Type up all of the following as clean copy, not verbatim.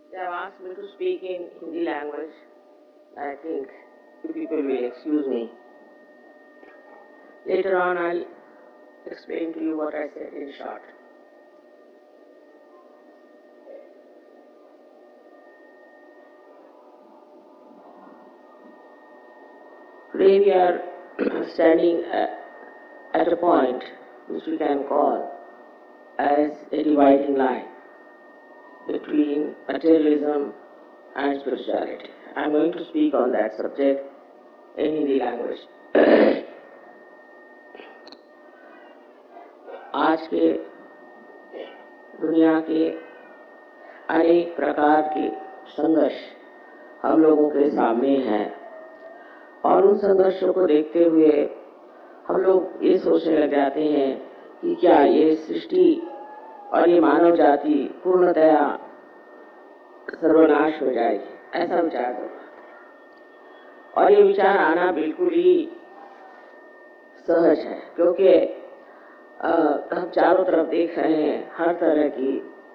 They have asked me to speak in Hindi language. I think you people will excuse me. Later on, I'll explain to you what I said in short. Today we are standing at a point which we can call as a dividing line between materialism and spirituality. I am going to speak on that subject in Hindi language. आज के दुनिया के अनेक प्रकार के संघर्ष हम लोगों के सामने हैं और उन संघर्षों को देखते हुए हम लोग ये सोचने लग जाते हैं कि क्या ये सृष्टि और ये मानव जाति पूर्णतया सर्वनाश हो जाएगी, ऐसा विचार होगा। और ये विचार आना बिल्कुल ही सहज है, क्योंकि हम चारों तरफ देख रहे हैं हर तरह की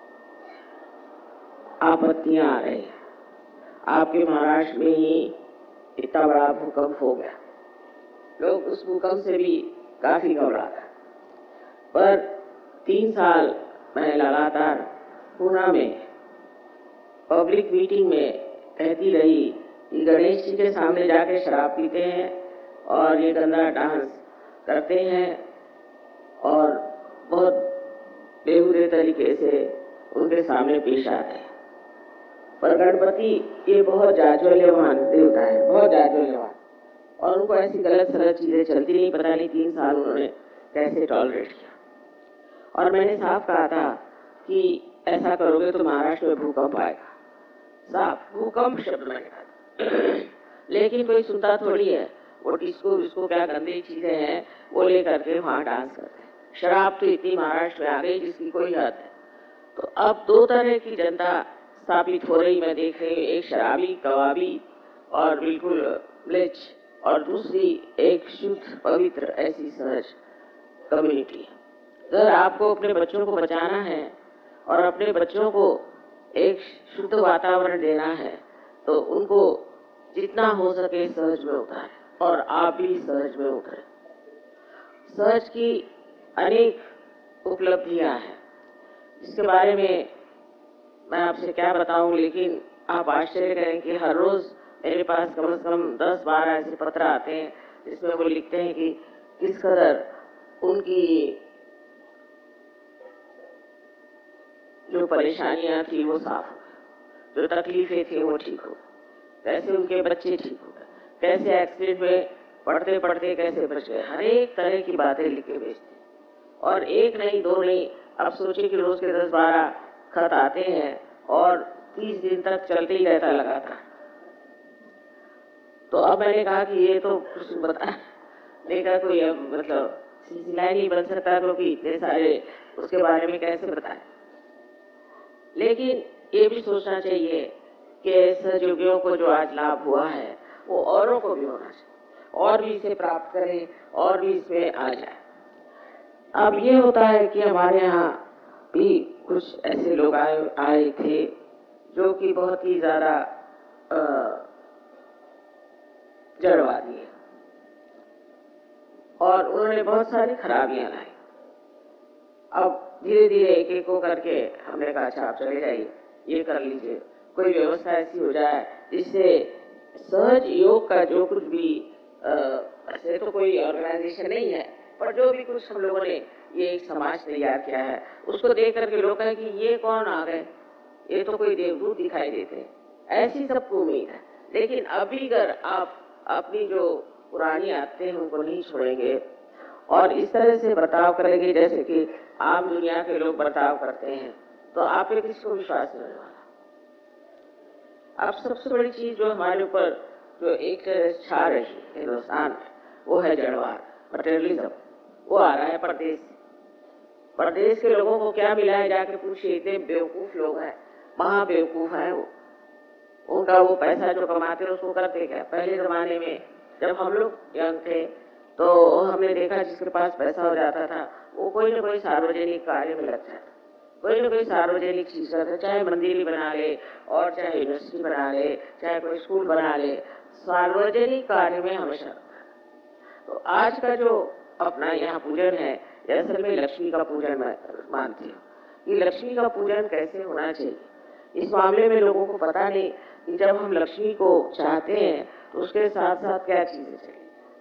आपत्तियां आ रही हैं। आपके महाराष्ट्र में ही इतना बड़ा भूकंप हो गया, लोग उस भूकंप से भी काफी घबरा गए। पर 3 साल मैं लगातार पूना में पब्लिक मीटिंग में कहती रही कि गणेश जी के सामने जाके शराब पीते हैं और ये गंदा डांस करते हैं और बहुत बेहुदे तरीके से उनके सामने पेश आते हैं। पर गणपति ये बहुत जाज्वल्यमान देवता है, बहुत जाज्वल्यमान, और उनको ऐसी गलत सलत चीजें चलती नहीं। पता नहीं 3 साल उन्होंने कैसे टॉलरेट किया। और मैंने साफ कहा था कि ऐसा करोगे तो महाराष्ट्र में भूकंप आएगा, साफ भूकंप शब्द मैंने कहा। लेकिन कोई सुनता थोड़ी है। वो डिस्को विस्को क्या गंदी चीजें हैं वो लेकर के वहां डांस करते हैं। शराब तो इतनी महाराष्ट्र में आ गई जिसकी कोई हद है। तो अब 2 तरह की जनता स्थापित हो रही मैं देख रही हूँ, एक शराबी कबाबी और बिल्कुल म्लेच्छ, और दूसरी एक शुद्ध पवित्र ऐसी सहज कम्युनिटी। अगर आपको अपने बच्चों को बचाना है और अपने बच्चों को एक शुद्ध वातावरण देना है तो उनको जितना हो सके सहज में उतारें, और आप भी सहज में उतरें। सहज की अनेक उपलब्धियां हैं जिसके बारे में मैं आपसे क्या बताऊं, लेकिन आप आश्चर्य करें कि हर रोज मेरे पास कम से कम 10-12 ऐसे पत्र आते हैं जिसमें वो लिखते हैं कि किस कदर उनकी जो परेशानियां थी वो साफ हो, जो तकलीफें थी वो ठीक हो, कैसे उनके बच्चे ठीक हो गए, कैसे एक्सीडेंट में पढ़ते पढ़ते कैसे बच गए। हर एक तरह की बातें लिख के भेजते, और एक नहीं 2 नहीं, अब सोचिए कि रोज के 10-12 खत आते हैं और 30 दिन तक चलते ही रहता लगातार। तो अब मैंने कहा कि ये तो कुछ बताने का कोई मतलब सिलसिला नहीं बन सकता, क्योंकि इतने सारे उसके बारे में कैसे बताएं। लेकिन ये भी सोचना चाहिए कि सहयोगियों को जो आज लाभ हुआ है वो औरों को भी होना चाहिए, और भी इसे प्राप्त करें और भी इसमें आ जाए। अब ये होता है कि हमारे यहाँ भी कुछ ऐसे लोग आए थे जो कि बहुत ही ज्यादा जड़वादी है, और उन्होंने बहुत सारी खराबियां लाई। अब धीरे धीरे एक एक को करके हमने कहा अच्छा आप चले जाइए, ये कर लीजिए, कोई व्यवस्था ऐसी हो जाए जिससे सहज योग का जो कुछ भी ऐसे तो कोई ऑर्गेनाइजेशन नहीं है, पर जो भी कुछ हम लोगों ने ये एक समाज तैयार किया है उसको देख करके लोग कहें कि ये कौन आ गए, ये तो कोई देवदूत दिखाई देते हैं, ऐसी सबको उम्मीद है। लेकिन अभी अगर आप अपनी जो पुरानी आदतें हैं उनको नहीं छोड़ेंगे और इस तरह से बर्ताव करेंगे जैसे कि आम दुनिया के लोग बर्ताव करते हैं, तो आप पे किसको विश्वास नहीं होने वाला। अब सबसे बड़ी चीज जो हमारे ऊपर जो एक छा रही है हिंदुस्तान में वो है जड़वाद, मटेरियलिज्म। वो आ रहा है परदेश से। परदेश के लोगों को क्या मिला है जाके पूछिए, इतने बेवकूफ लोग हैं, महा बेवकूफ हैं वो। उनका वो पैसा जो कमाते हैं उसको करते क्या। पहले जमाने में जब हम लोग यंग थे तो हमने देखा जिसके पास पैसा हो जाता था वो कोई न कोई सार्वजनिक कार्य में लग जाता, कोई ना कोई सार्वजनिक चीज करते, चाहे मंदिर ही बना ले और चाहे यूनिवर्सिटी बना ले, चाहे कोई स्कूल बना ले, सार्वजनिक कार्य में हमेशा रहता है। तो आज का जो अपना यहाँ पूजन है, असल में लक्ष्मी का पूजन मानती हूँ कि लक्ष्मी का पूजन कैसे होना चाहिए। इस मामले में लोगों को पता नहीं कि जब हम लक्ष्मी को चाहते हैं तो उसके साथ साथ क्या चीजें चाहिए।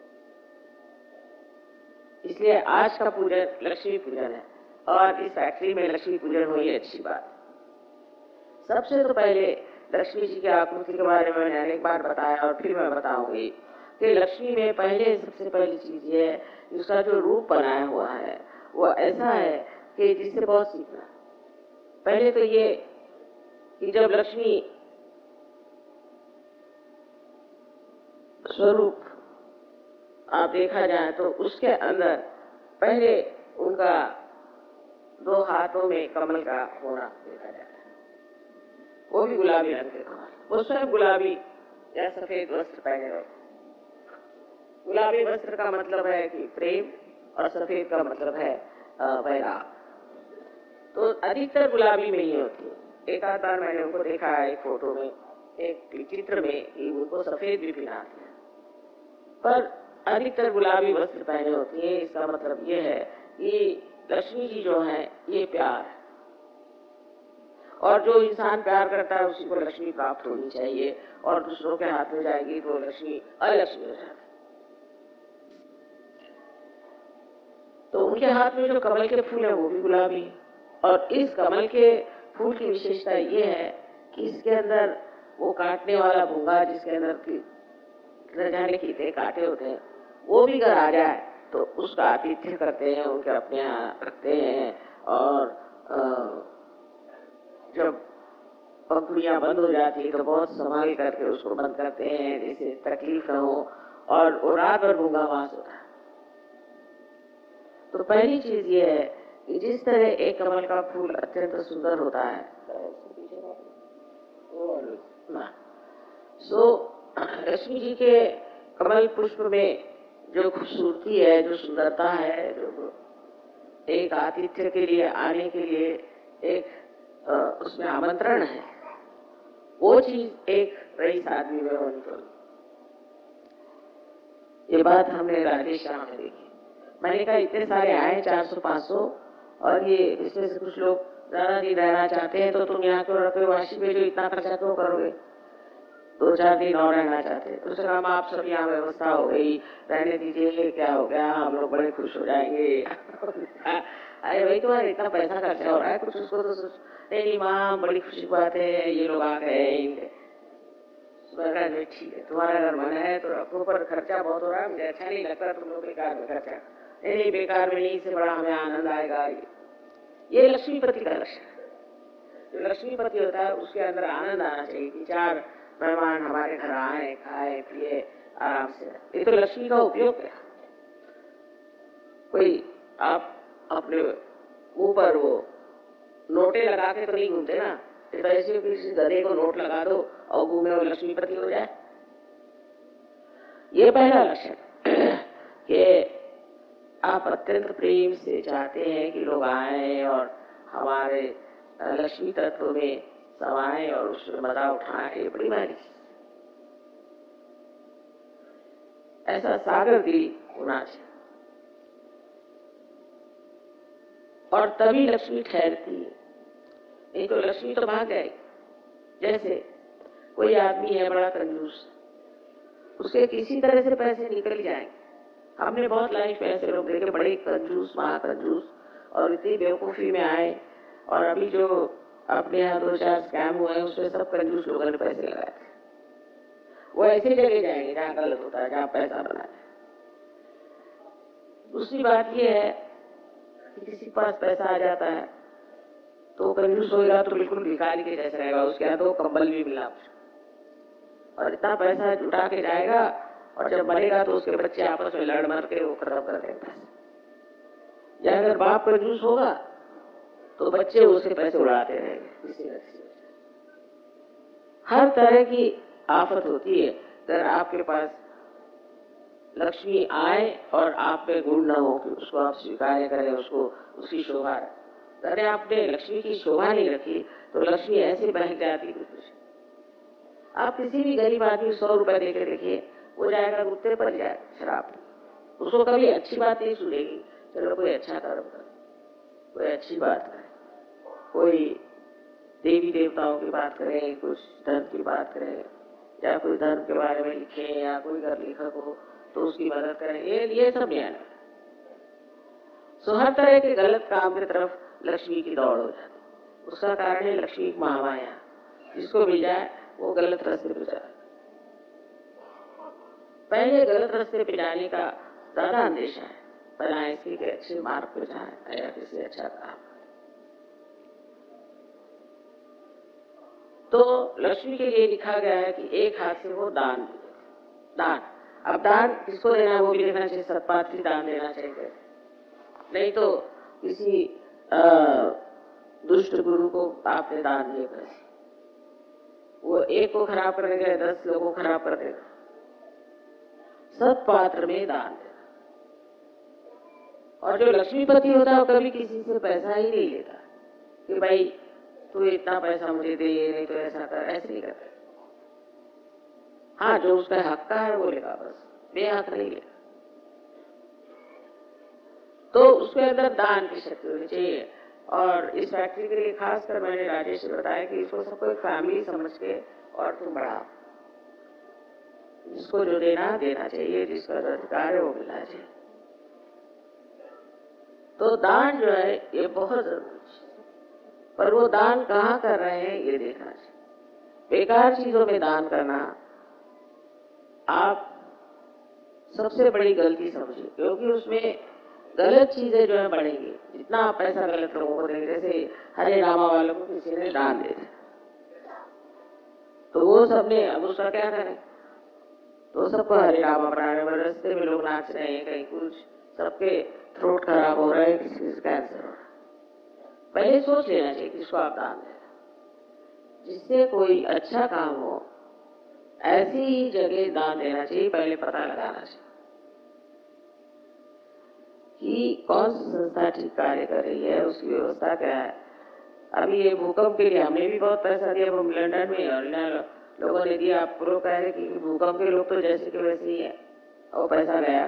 इसलिए आज का पूजन लक्ष्मी पूजन है और इस फैक्ट्री में लक्ष्मी पूजन हुई, अच्छी बात। सबसे तो पहले लक्ष्मी जी की आकृति के बारे में मैंने अनेक बार बताया और फिर मैं बताऊंगी कि लक्ष्मी में पहले सबसे पहली चीज ये है कि उसका जो रूप बनाया हुआ है वो ऐसा है कि जिससे बहुत सीखना। पहले तो ये कि जब लक्ष्मी स्वरूप आप देखा जाए तो उसके अंदर पहले उनका 2 हाथों में कमल का होना देखा जाता है, वो भी गुलाबी रंग के कमल। वो स्वयं गुलाबी या सफेद वस्त्र पहने हुए। गुलाबी वस्त्र का मतलब है कि प्रेम और सफेद का मतलब है वैराग। तो अधिकतर गुलाबी में ही होती है। एक आध बार मैंने उनको देखा है एक फोटो में, एक चित्र में, कि उनको सफेद भी पहनाते हैं, पर अधिकतर गुलाबी वस्त्र पहने होती है। इसका मतलब ये है कि लक्ष्मी जी जो है ये प्यार है और जो इंसान प्यार करता है उसी को लक्ष्मी प्राप्त होनी चाहिए, और दूसरों के हाथ में जाएगी तो लक्ष्मी अलक्ष्मी हो जाएगी। तो उनके हाथ में जो कमल के फूल है वो भी गुलाबी है, और इस कमल के फूल की विशेषता ये है कि इसके अंदर वो काटने वाला भूंगा, जिसके अंदर जाने कीते काटे होते हैं, वो भी अगर आ जाए तो उसका आतिथ्य करते हैं, उनके अपने यहाँ रखते हैं। और जब पंखुड़ियाँ बंद हो जाती है तो बहुत संभाल करके उसको बंद करते हैं, जिससे तकलीफ न हो, और वो रात भर भूंगा वास होता है। तो पहली चीज ये है कि जिस तरह एक कमल का फूल अत्यंत सुंदर होता है, सो लक्ष्मी जी के कमल पुष्प में जो खूबसूरती है, जो सुंदरता है, जो एक आतिथ्य के लिए आने के लिए एक उसमें आमंत्रण है, वो चीज एक रईस आदमी में होनी चाहिए। ये बात हमने राजेश शाह में देखी। मैंने कहा इतने सारे आए 400-500, और ये इसमें से कुछ लोग ज्यादा दिन रहना चाहते हैं, तो तुम यहाँ क्यों रखो, वाशी में जो इतना खर्चा क्यों करोगे, 2-4 दिन और रहना चाहते हैं। तो उसने कहा आप सब यहाँ व्यवस्था हो गई, रहने दीजिए, क्या हो गया, हम लोग बड़े खुश हो जाएंगे। अरे भाई तुम्हारा इतना पैसा खर्चा हो रहा है, कुछ उसको तो नहीं माँ, बड़ी खुशी की बात है, ये लोग आ गए। ठीक है, तुम्हारा अगर मन है तो रखो, पर खर्चा बहुत हो रहा है, मुझे अच्छा नहीं लगता तुम लोग बेकार में खर्चा। नहीं बेकार में नहीं, इससे बड़ा हमें आनंद आएगा। ये लक्ष्मीपति का लक्षण है। जो लक्ष्मीपति होता है उसके अंदर आनंद आना चाहिए कि 4 मेहमान हमारे घर आए, खाए पिए आराम से। ये तो लक्ष्मी का उपयोग है। कोई आप अपने मुंह पर वो नोटे लगा के तो नहीं घूमते ना, तो ऐसे किसी गधे को नोट लगा दो और घूमे और लक्ष्मीपति हो जाए। ये पहला लक्षण कि आप अत्यंत प्रेम से चाहते हैं कि लोग आए और हमारे लक्ष्मी तत्व में समाए और उसमें मजा उठाए। ये बड़ी भारी ऐसा सागर दिल होना चाहिए, और तभी लक्ष्मी ठहरती है। नहीं तो लक्ष्मी तो भाग जाएगी। जैसे कोई आदमी है बड़ा कंजूस, उसके किसी तरह से पैसे निकल जाएंगे। हमने बहुत लाइफ में ऐसे लोग देखे, बड़े कंजूस, महाकंजूस, और इतनी बेवकूफी में आए, और अभी जो अपने यहाँ 2-4 स्कैम हुए हैं उसमें सब कंजूस लोगों ने पैसे लगाए थे। वो ऐसे जगह जाएंगे जहाँ गलत होता है, जहाँ पैसा बनाए। दूसरी बात ये है कि किसी के पास पैसा आ जाता है तो कंजूस होगा तो बिल्कुल भिखारी के जैसा रहेगा, उसके यहाँ तो कंबल भी मिला, और इतना पैसा जुटा के जाएगा, और जब मरेगा तो उसके बच्चे आपस में लड़ मर के वो खत्म कर देंगे। या अगर बाप कंजूस होगा तो बच्चे उसके पैसे उड़ाते रहेंगे। हर तरह की आफत होती है अगर आपके पास लक्ष्मी आए और आप पे गुण न हो कि उसको आप स्वीकार करें, उसको उसकी शोभा। अरे आपने लक्ष्मी की शोभा नहीं रखी तो लक्ष्मी ऐसे बह जाती कुछ। आप किसी भी गरीब आदमी 100 रुपए देके देखिए, वो जाएगा गुत्ते पर जाएगा शराब, उसको कभी अच्छी बात नहीं सुनेगी। चलो कोई अच्छा कर्म करे, कोई अच्छी बात करे, कोई देवी देवताओं की बात करे, कुछ धर्म की बात करे, या कोई धर्म के बारे में लिखे, या कोई अगर लेखक हो तो उसकी मदद करें, ये सब नहीं आना। सो हर तरह के गलत काम की तरफ लक्ष्मी की दौड़ हो जाती। उसका कारण है लक्ष्मी की महामाया, जिसको मिल जाए वो गलत रास्ते पे जाए। पहले गलत रास्ते पे जाने का ज्यादा अंदेशा है, बना इसी के अच्छे मार्ग पे जाए या किसी अच्छा काम। तो लक्ष्मी के लिए लिखा गया है कि एक हाथ से वो दान दान। अब दान किसको देना है वो भी देखना चाहिए, सत्पात्री दान देना चाहिए, नहीं तो किसी दुष्ट गुरु को आपने दान दिए बस, वो एक को खराब करने गए 10 लोगों को खराब कर देगा। सत्पात्र में दान देना। और जो लक्ष्मीपति होता है वो कभी किसी से पैसा ही नहीं लेता कि भाई तू इतना पैसा मुझे दे, नहीं तो ऐसा कर, ऐसे नहीं करता। हाँ, जो उसका हक का है वो लेगा, बस बेहक नहीं लेगा। तो उसके अंदर दान की शक्ति होनी चाहिए। और इस फैक्ट्री के लिए खासकर मैंने राजेश से बताया कि इसको सबको एक फैमिली समझ के और तुम बढ़ाओ, जिसको जो देना देना चाहिए, जिसका अधिकार है वो मिलना चाहिए। तो दान जो है ये बहुत जरूरी है, पर वो दान कहाँ कर रहे हैं ये देखना चाहिए। बेकार चीजों में दान करना आप सबसे बड़ी गलती समझिए, क्योंकि उसमें गलत चीजें जो है बढ़ेंगी। जितना आप पैसा गलत लोगों को देंगे, जैसे हरे रामा वालों को किसी ने दान दे दिया तो वो सबने अब उसका क्या करें, तो सबको हरे रामा बनाने में, रास्ते में लोग नाच रहे हैं, कहीं कुछ, सबके थ्रोट खराब हो रहा है, किसी से कैंसर हो रहा है। पहले सोच लेना चाहिए किसको आप दान दें, जिससे कोई अच्छा काम हो ऐसी ही जगह दान देना चाहिए। पहले पता लगाना चाहिए कि कौन सी संस्था ठीक कार्य कर रही है, उसकी व्यवस्था क्या है। अभी ये भूकंप के लिए हमने भी बहुत पैसा दिया, हम लंदन में और लोगों ने दिया। आप लोग कह रहे कि भूकंप के लोग तो जैसे के वैसे ही है, और पैसा गया।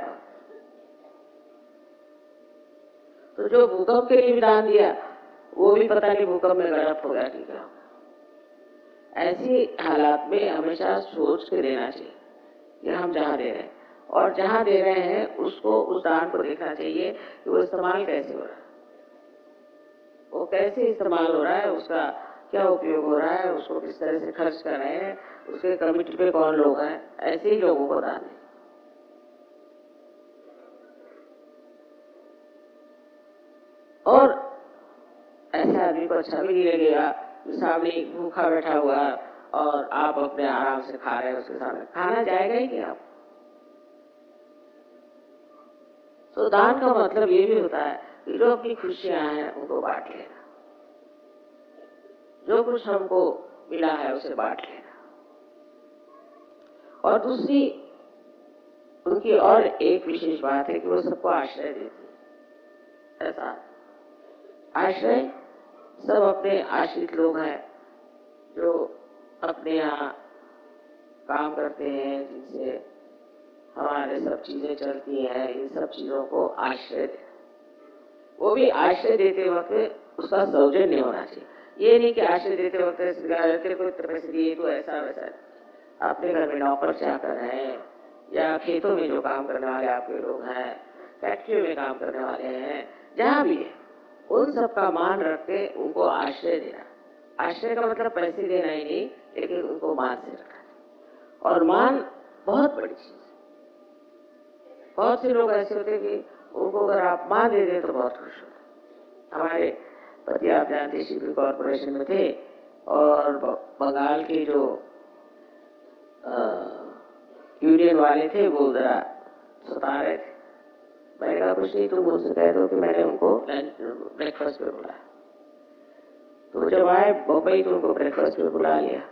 तो जो भूकंप के लिए भी दान दिया वो भी पता नहीं भूकंप में गड़प हो गया कि क्या। ऐसी हालात में हमेशा सोच के देना चाहिए कि हम जहाँ दे रहे हैं, और जहाँ दे रहे हैं उसको, उस दान को देखना चाहिए कि वो इस्तेमाल कैसे हो रहा है, वो कैसे इस्तेमाल हो रहा है, उसका क्या उपयोग हो रहा है, उसको किस तरह से खर्च कर रहे हैं, उसके कमिटी पे कौन लोग हैं, ऐसे ही लोगों को दान दें। और ऐसे आदमी को अच्छा भी नहीं लगेगा, सामने एक भूखा बैठा हुआ और आप अपने आराम से खा रहे हैं, उसके सामने खाना जाएगा ही नहीं आप। तो दान का मतलब ये भी होता है कि जो अपनी खुशियां हैं उनको बांट लेना, जो कुछ हमको मिला है उसे बांट लेना। और दूसरी उनकी और एक विशेष बात है कि वो सबको आश्रय देती है। ऐसा आश्रय, सब अपने आश्रित लोग हैं जो अपने यहाँ काम करते हैं, जिनसे हमारे सब चीजें चलती हैं, इन सब चीजों को आश्रय दे। वो भी आश्रय देते वक्त उसका सौजन्य होना चाहिए। ये नहीं कि आश्रय देते वक्त तेरे को इतने पैसे दिए तो ऐसा वैसा। अपने घर में नौकर चाकर हैं, या खेतों में जो काम करने वाले आपके लोग हैं, फैक्ट्रियों में काम करने वाले हैं, जहाँ भी है, उन सब का मान रख के उनको आश्रय देना। आश्रय का मतलब पैसे देना ही नहीं, लेकिन उनको मान से रखना। और मान बहुत बड़ी चीज है। बहुत से लोग ऐसे होते हैं कि उनको अगर आप मान दे दें तो बहुत खुश होते। हमारे पति आप जानते शिपिंग कॉर्पोरेशन में थे, और बंगाल के जो यूनियन वाले थे वो जरा सता रहे थे। मैंने कहा कुछ नहीं, तुम मुझसे कह दो कि मैंने उनको ब्रेकफास्ट पे बुलाया। तो जब आए बम्बई तो उनको ब्रेकफास्ट पे बुला लिया,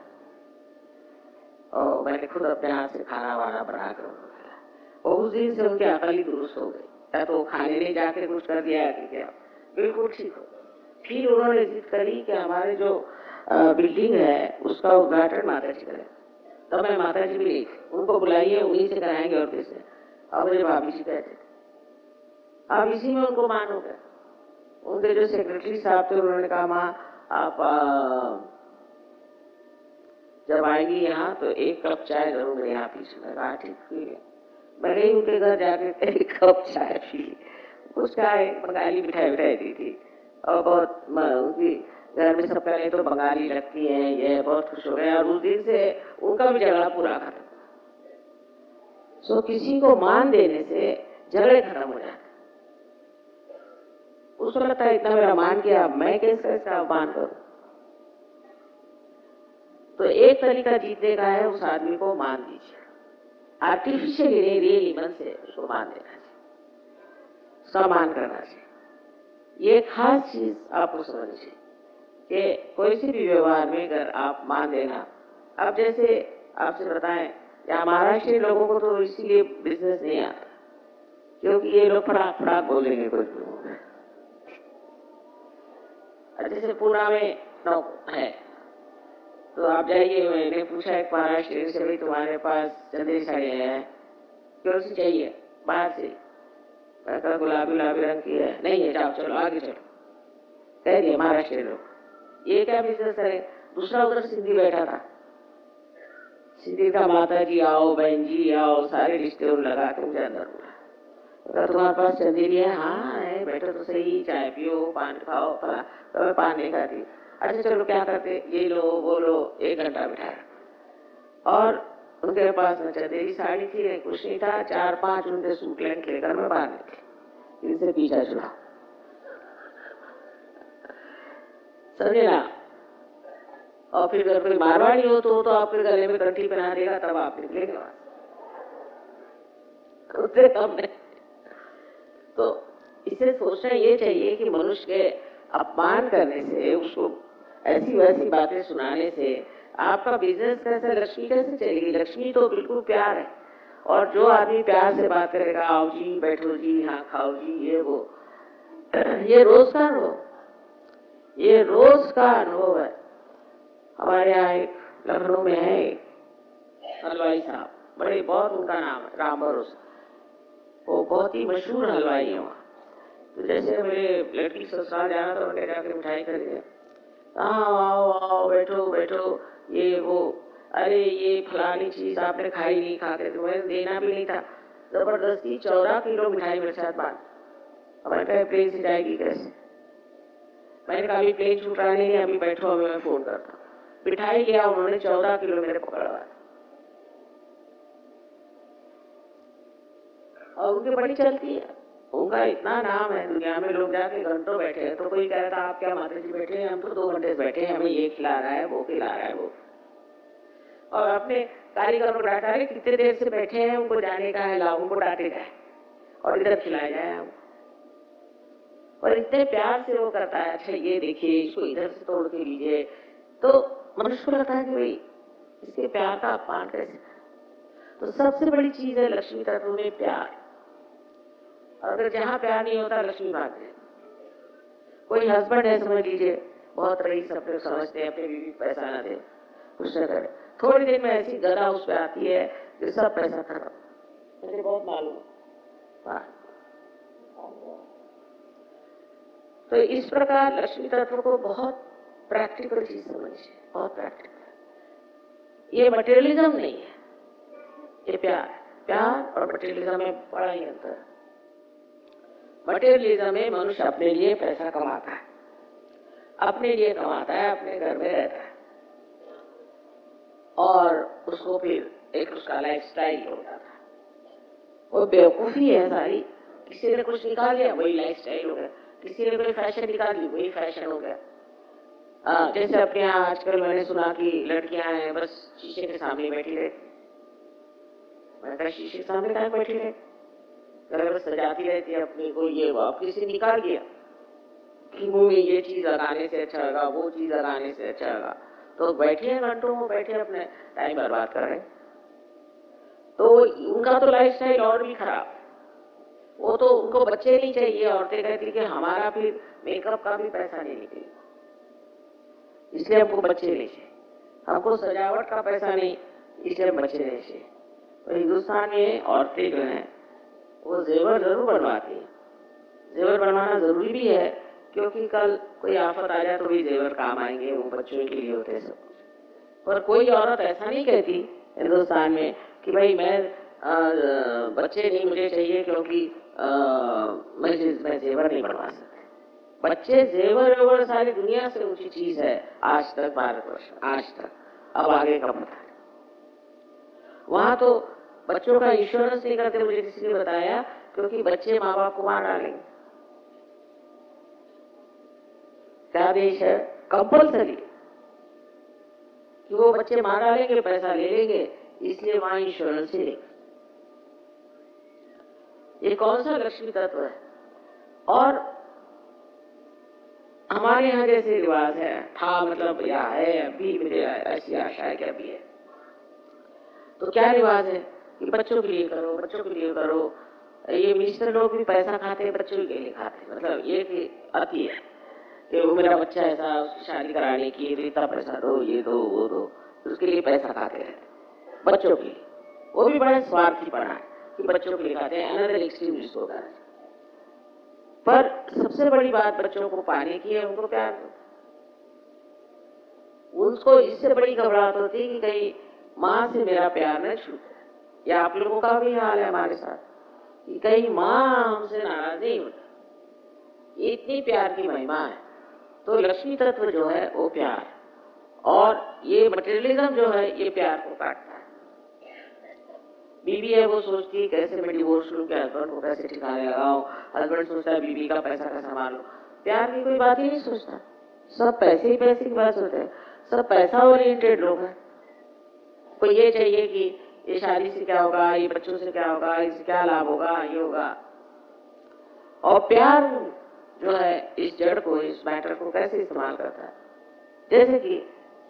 और मैंने खुद अपने हाथ से खाना वाना बना कर उनको खिलाया। और उस दिन से उनकी अकल ही दुरुस्त हो गई, या तो खाने नहीं जाके कुछ कर दिया कि क्या, बिल्कुल ठीक हो। फिर उन्होंने जिद करी कि हमारे जो बिल्डिंग है उसका उद्घाटन माता जी करें। तब मैं माता जी भी गई थी, उनको बुलाइए, उन्हीं से कराएंगे और किससे। अब मुझे भाभी जी कहते थे, अब इसी में उनको मान हो गया। उनके जो सेक्रेटरी साहब थे उन्होंने कहा माँ आप जब आएंगी यहाँ तो एक कप चाय जरूर मेरे यहाँ पीछे। मैं कहा ठीक है। मैं गई उनके घर जाके एक कप चाय पी। उसका एक बंगाली मिठाई दी थी और बहुत उनकी घर में सब पहले तो बंगाली लगती है, ये बहुत खुश हो गए और उस दिन से उनका भी झगड़ा पूरा खत्म। सो किसी को मान देने से झगड़े खत्म हो जाते। उसको लगता है इतना मेरा मान किया, मैं कैसे इसका अपमान करूं। तो एक तरीका जीतने का है, उस आदमी को मान दीजिए, आर्टिफिशियली नहीं, रियली मन से उसको मान देना चाहिए, सम्मान करना चाहिए। ये खास चीज आपको समझिए कि कोई सी भी व्यवहार में अगर आप मान देना। अब जैसे आपसे बताएं, या महाराष्ट्र लोगों को तो इसीलिए बिजनेस नहीं आता क्योंकि ये लोग फटाक फटाक बोलेंगे कुछ भी। जैसे पूना में है तो आप जाइए, मैंने पूछा एक महाराष्ट्र से, भाई तुम्हारे पास चंदेरी साड़ी है, क्यों सी चाहिए, बाहर से। मैं कहा गुलाबी गुलाबी रंग की है, नहीं है, जाओ चलो आगे चलो, कह दिए महाराष्ट्र लोग। ये क्या बिजनेस करे। दूसरा उधर सिंधी बैठा था, सिंधी का माता जी आओ, बहन जी आओ, सारे रिश्ते लगा के मुझे अंदर बोला, तुम्हारे पास चंदेरी है? हाँ है, बैठो तो सही, चाय पियो, पान खाओ। तो मैं पान नहीं खाती। अच्छा चलो क्या करते, ये लो वो लो, 1 घंटा बिठाया और उनके पास न चंदेरी साड़ी थी, नहीं कुछ नहीं था। 4-5 उनके सूट लेकर मैं बाहर निकली, इनसे पीछा छुड़ा, समझे ना। और फिर अगर कोई मारवाड़ी हो तो आपके गले में कंठी पहना देगा, तब आप निकलेंगे वहां उससे कम नहीं। तो इसे सोचना ये चाहिए कि मनुष्य के अपमान करने से, उसको ऐसी वैसी बातें सुनाने से आपका बिजनेस कैसे, लक्ष्मी कैसे चलेगी। लक्ष्मी तो बिल्कुल प्यार है, और जो आदमी प्यार से बात करेगा, आओ जी, बैठो जी, हाँ खाओ जी, ये वो, ये रोज का अनुभव, ये रोज का अनुभव है। हमारे यहाँ एक लखनऊ में है हलवाई साहब, बड़े बहुत उनका नाम है राम भरोसा, वो बहुत ही मशहूर हलवाई है वहाँ। तो जैसे मेरे लड़की ससुराल जाना तो उनके जाकर मिठाई खरीदे, आओ आओ आओ, बैठो बैठो, ये वो, अरे ये फलानी चीज आपने खाई नहीं, खा के तुम्हें देना भी नहीं था, जबरदस्ती 14 किलो मिठाई मेरे साथ बांध। हमारे कहे प्लेन से जाएगी कैसे। मैंने कहा अभी प्लेन छूट रहा नहीं, अभी बैठो, अभी मैं फोन करता हूँ। मिठाई लिया उन्होंने, 14 किलो मेरे पकड़वा, और उनकी बड़ी चलती है, उनका इतना नाम है दुनिया में, लोग जाके घंटों बैठे हैं। तो कोई कह रहा था आप क्या माता जी बैठे हैं, हम तो 2 घंटे से बैठे हैं, हमें ये खिला रहा है, वो खिला रहा है, वो। और अपने कारीगर को डांटा है, कितने देर से बैठे हैं, उनको जाने का है, लाओ उनको डांटे जाए और इधर खिलाया जाए हम। और इतने प्यार से वो करता है, अच्छा ये देखिए, इसको इधर से तोड़ के लीजिए। तो मनुष्य को लगता है कि भाई इसके प्यार का अपमान कैसे। तो सबसे बड़ी चीज है लक्ष्मी तत्व में प्यार। और अगर जहाँ प्यार नहीं होता, लक्ष्मी भाग जाए। कोई हस्बैंड है समझ लीजिए, बहुत रईस अपने समझते हैं, अपने बीवी पैसा ना दे, कुछ न करे, थोड़ी देर में ऐसी गदा उस पर आती है कि सब पैसा खत्म। मुझे बहुत मालूम। तो इस प्रकार लक्ष्मी तत्व को बहुत प्रैक्टिकल चीज समझिए, बहुत प्रैक्टिकल। ये मटेरियलिज्म नहीं है, ये प्यार। प्यार और मटेरियलिज्म में बड़ा ही अंतर है। मटेरियलिज्म में मनुष्य अपने लिए पैसा कमाता है, अपने लिए कमाता है, अपने घर में रहता है, और उसको फिर एक उसका लाइफ स्टाइल होता था। वो बेवकूफी है सारी। किसी ने कुछ निकाल लिया, वही लाइफ स्टाइल हो गया। किसी ने कोई फैशन निकाल ली, वही फैशन हो गया। जैसे अपने यहाँ आजकल मैंने सुना कि लड़कियां हैं बस शीशे के सामने बैठी रहती। मैं कहा शीशे के सामने कहाँ बैठी रहती, बस सजाती रहती है अपने को, ये वो। किसी ने निकाल दिया कि मुंह में ये चीज लगाने से अच्छा होगा, वो चीज लगाने से अच्छा होगा, तो बैठे हैं घंटों में, बैठे अपने टाइम बर्बाद कर रहे हैं। तो उनका तो लाइफ स्टाइल और भी खराब। वो तो उनको बच्चे नहीं चाहिए। औरतें कहती कि हमारा फिर मेकअप का भी पैसा नहीं निकलेगा, इसलिए हमको बच्चे नहीं चाहिए, हमको सजावट का पैसा नहीं, इसलिए बच्चे नहीं चाहिए। तो हिंदुस्तान में औरतें जो हैं वो जेवर जरूर बनवाती है। जेवर बनवाना जरूरी भी है, क्योंकि कल कोई आफत आ जाए तो भी जेवर काम आएंगे, वो बच्चों के लिए होते हैं सब। पर कोई औरत ऐसा नहीं कहती हिंदुस्तान में कि भाई मैं बच्चे नहीं मुझे चाहिए, क्योंकि मैं जेवर नहीं बनवा सकती। बच्चे जेवर वेवर सारी दुनिया से ऊंची चीज है आज तक, भारतवर्ष आज तक। अब आगे का पता है। वहां तो बच्चों का इंश्योरेंस नहीं करते, मुझे किसी ने बताया, क्योंकि बच्चे माँ बाप को मार डालेंगे। क्या देश है, कंपल्सरी कि वो बच्चे मार डालेंगे, पैसा ले लेंगे, इसलिए वहां इंश्योरेंस ही नहीं। ये कौन सा लक्ष्मी तत्व है? और हमारे यहाँ जैसे रिवाज है, था मतलब या है, अभी मुझे ऐसी आशा है कि अभी है। तो क्या रिवाज है कि बच्चों के लिए करो, बच्चों के लिए करो। ये मिनिस्टर लोग भी पैसा खाते हैं, बच्चों के लिए खाते हैं। मतलब ये कि अति है कि वो मेरा बच्चा ऐसा, उसकी शादी कराने की इतना पैसा दो, ये दो वो दो, उसके लिए पैसा खाते रहते बच्चों के लिए। वो भी बड़ा स्वार्थी पड़ा है कि बच्चों के लिए खाते हैं, अनदर एक्सट्रीम जिसको कहते हैं। पर सबसे बड़ी बात बच्चों को पाने की है, उनको प्यार दो। उसको इससे बड़ी घबराहट होती है कि कहीं माँ से मेरा प्यार न छूटे। या आप लोगों का भी हाल है हमारे साथ कि कहीं माँ हमसे नाराज नहीं होती। इतनी प्यार की महिमा है। तो लक्ष्मी तत्व जो है वो प्यार, और ये मटेरियलिज्म जो है ये प्यार को काटता है। बीवी है वो सोचती है कैसे मैं डिवोर्स लूं, क्या हस्बैंड को कैसे ठिकाने लगाऊं। हस्बैंड सोचता है बीवी का पैसा कैसे संभालूं। प्यार की कोई बात ही नहीं सोचता, सब पैसे ही पैसे की बात सोचते हैं। सब पैसा ओरिएंटेड लोग हैं। कोई ये चाहिए कि ये शादी से क्या होगा, ये बच्चों से क्या होगा, इससे क्या लाभ होगा, ये होगा। और प्यार जो है इस जड़ को, इस मैटर को कैसे इस्तेमाल करता है। जैसे कि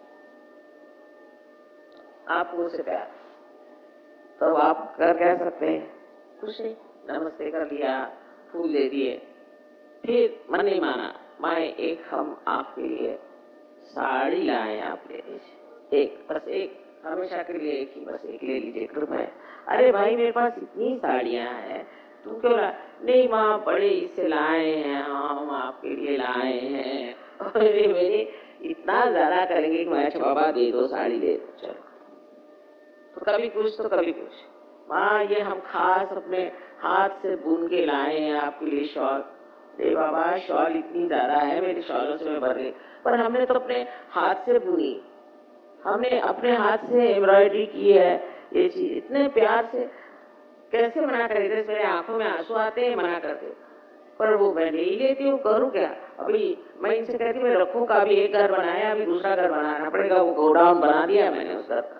आपको उससे प्यार, तो आप कर कह सकते हैं कुछ नहीं, नमस्ते कर लिया, फूल दे दिए, फिर मन नहीं माना, माए एक हम आपके लिए साड़ी लाए, आप ले लीजिए एक, बस एक, हमेशा के लिए एक ही, बस एक ले लीजिए कृपया है। अरे भाई मेरे पास इतनी साड़ियां हैं, तुम क्यों ला? नहीं माँ बड़े इससे लाए हैं, हम आपके लिए लाए हैं। अरे मेरे इतना ज्यादा करेंगे कि मैं अच्छा बाबा दे दो साड़ी दे दो, चलो। तो कभी कुछ तो कभी कुछ, माँ ये हम खास अपने हाथ से बुन के लाए हैं आपके लिए शॉल। अरे बाबा शॉल इतनी ज्यादा है, मेरी शॉलों से मैं भर गई, पर हमने तो अपने हाथ से बुनी, हमने अपने हाथ से एम्ब्रॉयडरी की है, ये चीज इतने प्यार से कैसे मना कर देते। मेरे आंखों में आंसू आते हैं, मना करते, पर वो मैं ले ही लेती हूँ, करूँ क्या। अभी मैं इनसे कहती मैं रखूँ का, अभी एक घर बनाया, अभी दूसरा घर बनाना पड़ेगा, वो गोडाउन बना दिया मैंने उस घर का।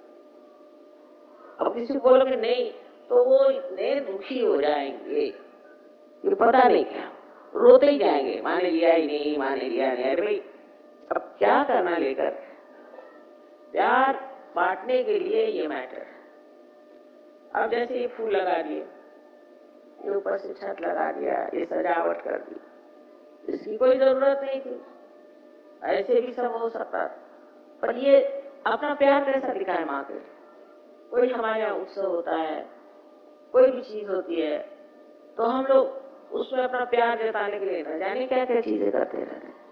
अब किसी को बोलोगे नहीं तो वो इतने दुखी हो जाएंगे कि पता नहीं क्या, रोते ही जाएंगे, माने लिया ही नहीं, माने लिया नहीं। अरे भाई अब क्या करना लेकर, प्यार बांटने के लिए ये मैटर। अब जैसे ये फूल लगा दिए, ये ऊपर से छत लगा दिया, ये सजावट कर दी, इसकी कोई जरूरत नहीं थी, ऐसे भी सब हो सकता। पर ये अपना प्यार कैसा दिखा है माँ के। कोई हमारे यहाँ उत्सव होता है, कोई भी चीज होती है, तो हम लोग उसमें अपना प्यार जताने के लिए न जाने क्या क्या चीजें करते रहते हैं।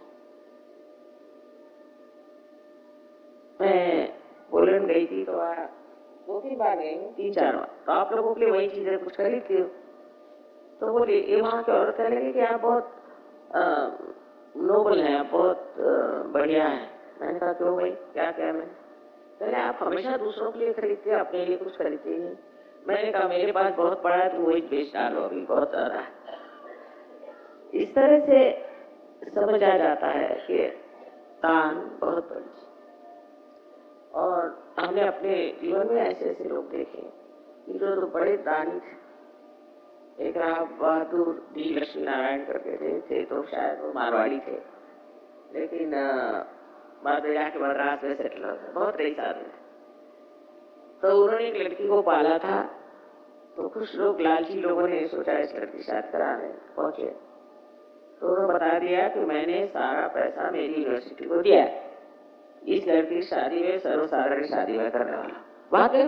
मैं पोलैंड गई थी तो 2-3 बार गई हूँ, 3-4 बार, तो आप लोगों के लिए वही चीजें कुछ खरीदती हो। तो बोले ये वहाँ की औरत कहने लगी कि आप बहुत नोबल हैं, बहुत बढ़िया है। मैंने कहा क्यों भाई, क्या क्या। मैं पहले आप हमेशा दूसरों के लिए खरीदते हैं, अपने लिए कुछ खरीदते नहीं। मैंने कहा मेरे पास बहुत पड़ा है, तुम वही बेच डालो, अभी बहुत ज्यादा है। इस तरह से समझ आ जाता है कि दान बहुत बड़ी चीज। और हमने अपने जीवन में ऐसे ऐसे लोग देखे जो तो बड़े दानी थे। एक राव बहादुर डी लक्ष्मी नारायण करके थे, तो शायद वो मारवाड़ी थे, लेकिन बाद में जाके मद्रास में सेटल हो गए, बहुत रईस आदमी थे। तो उन्होंने एक लड़की को पाला था, तो कुछ लोग लालची लोगों ने सोचा इस लड़की की शादी कराने पहुंचे, तो उन्होंने बता दिया कि मैंने सारा पैसा मेरी यूनिवर्सिटी को दिया है, इस लड़की की शादी में सर्वसाधारण शादी में करने वाला। वाकई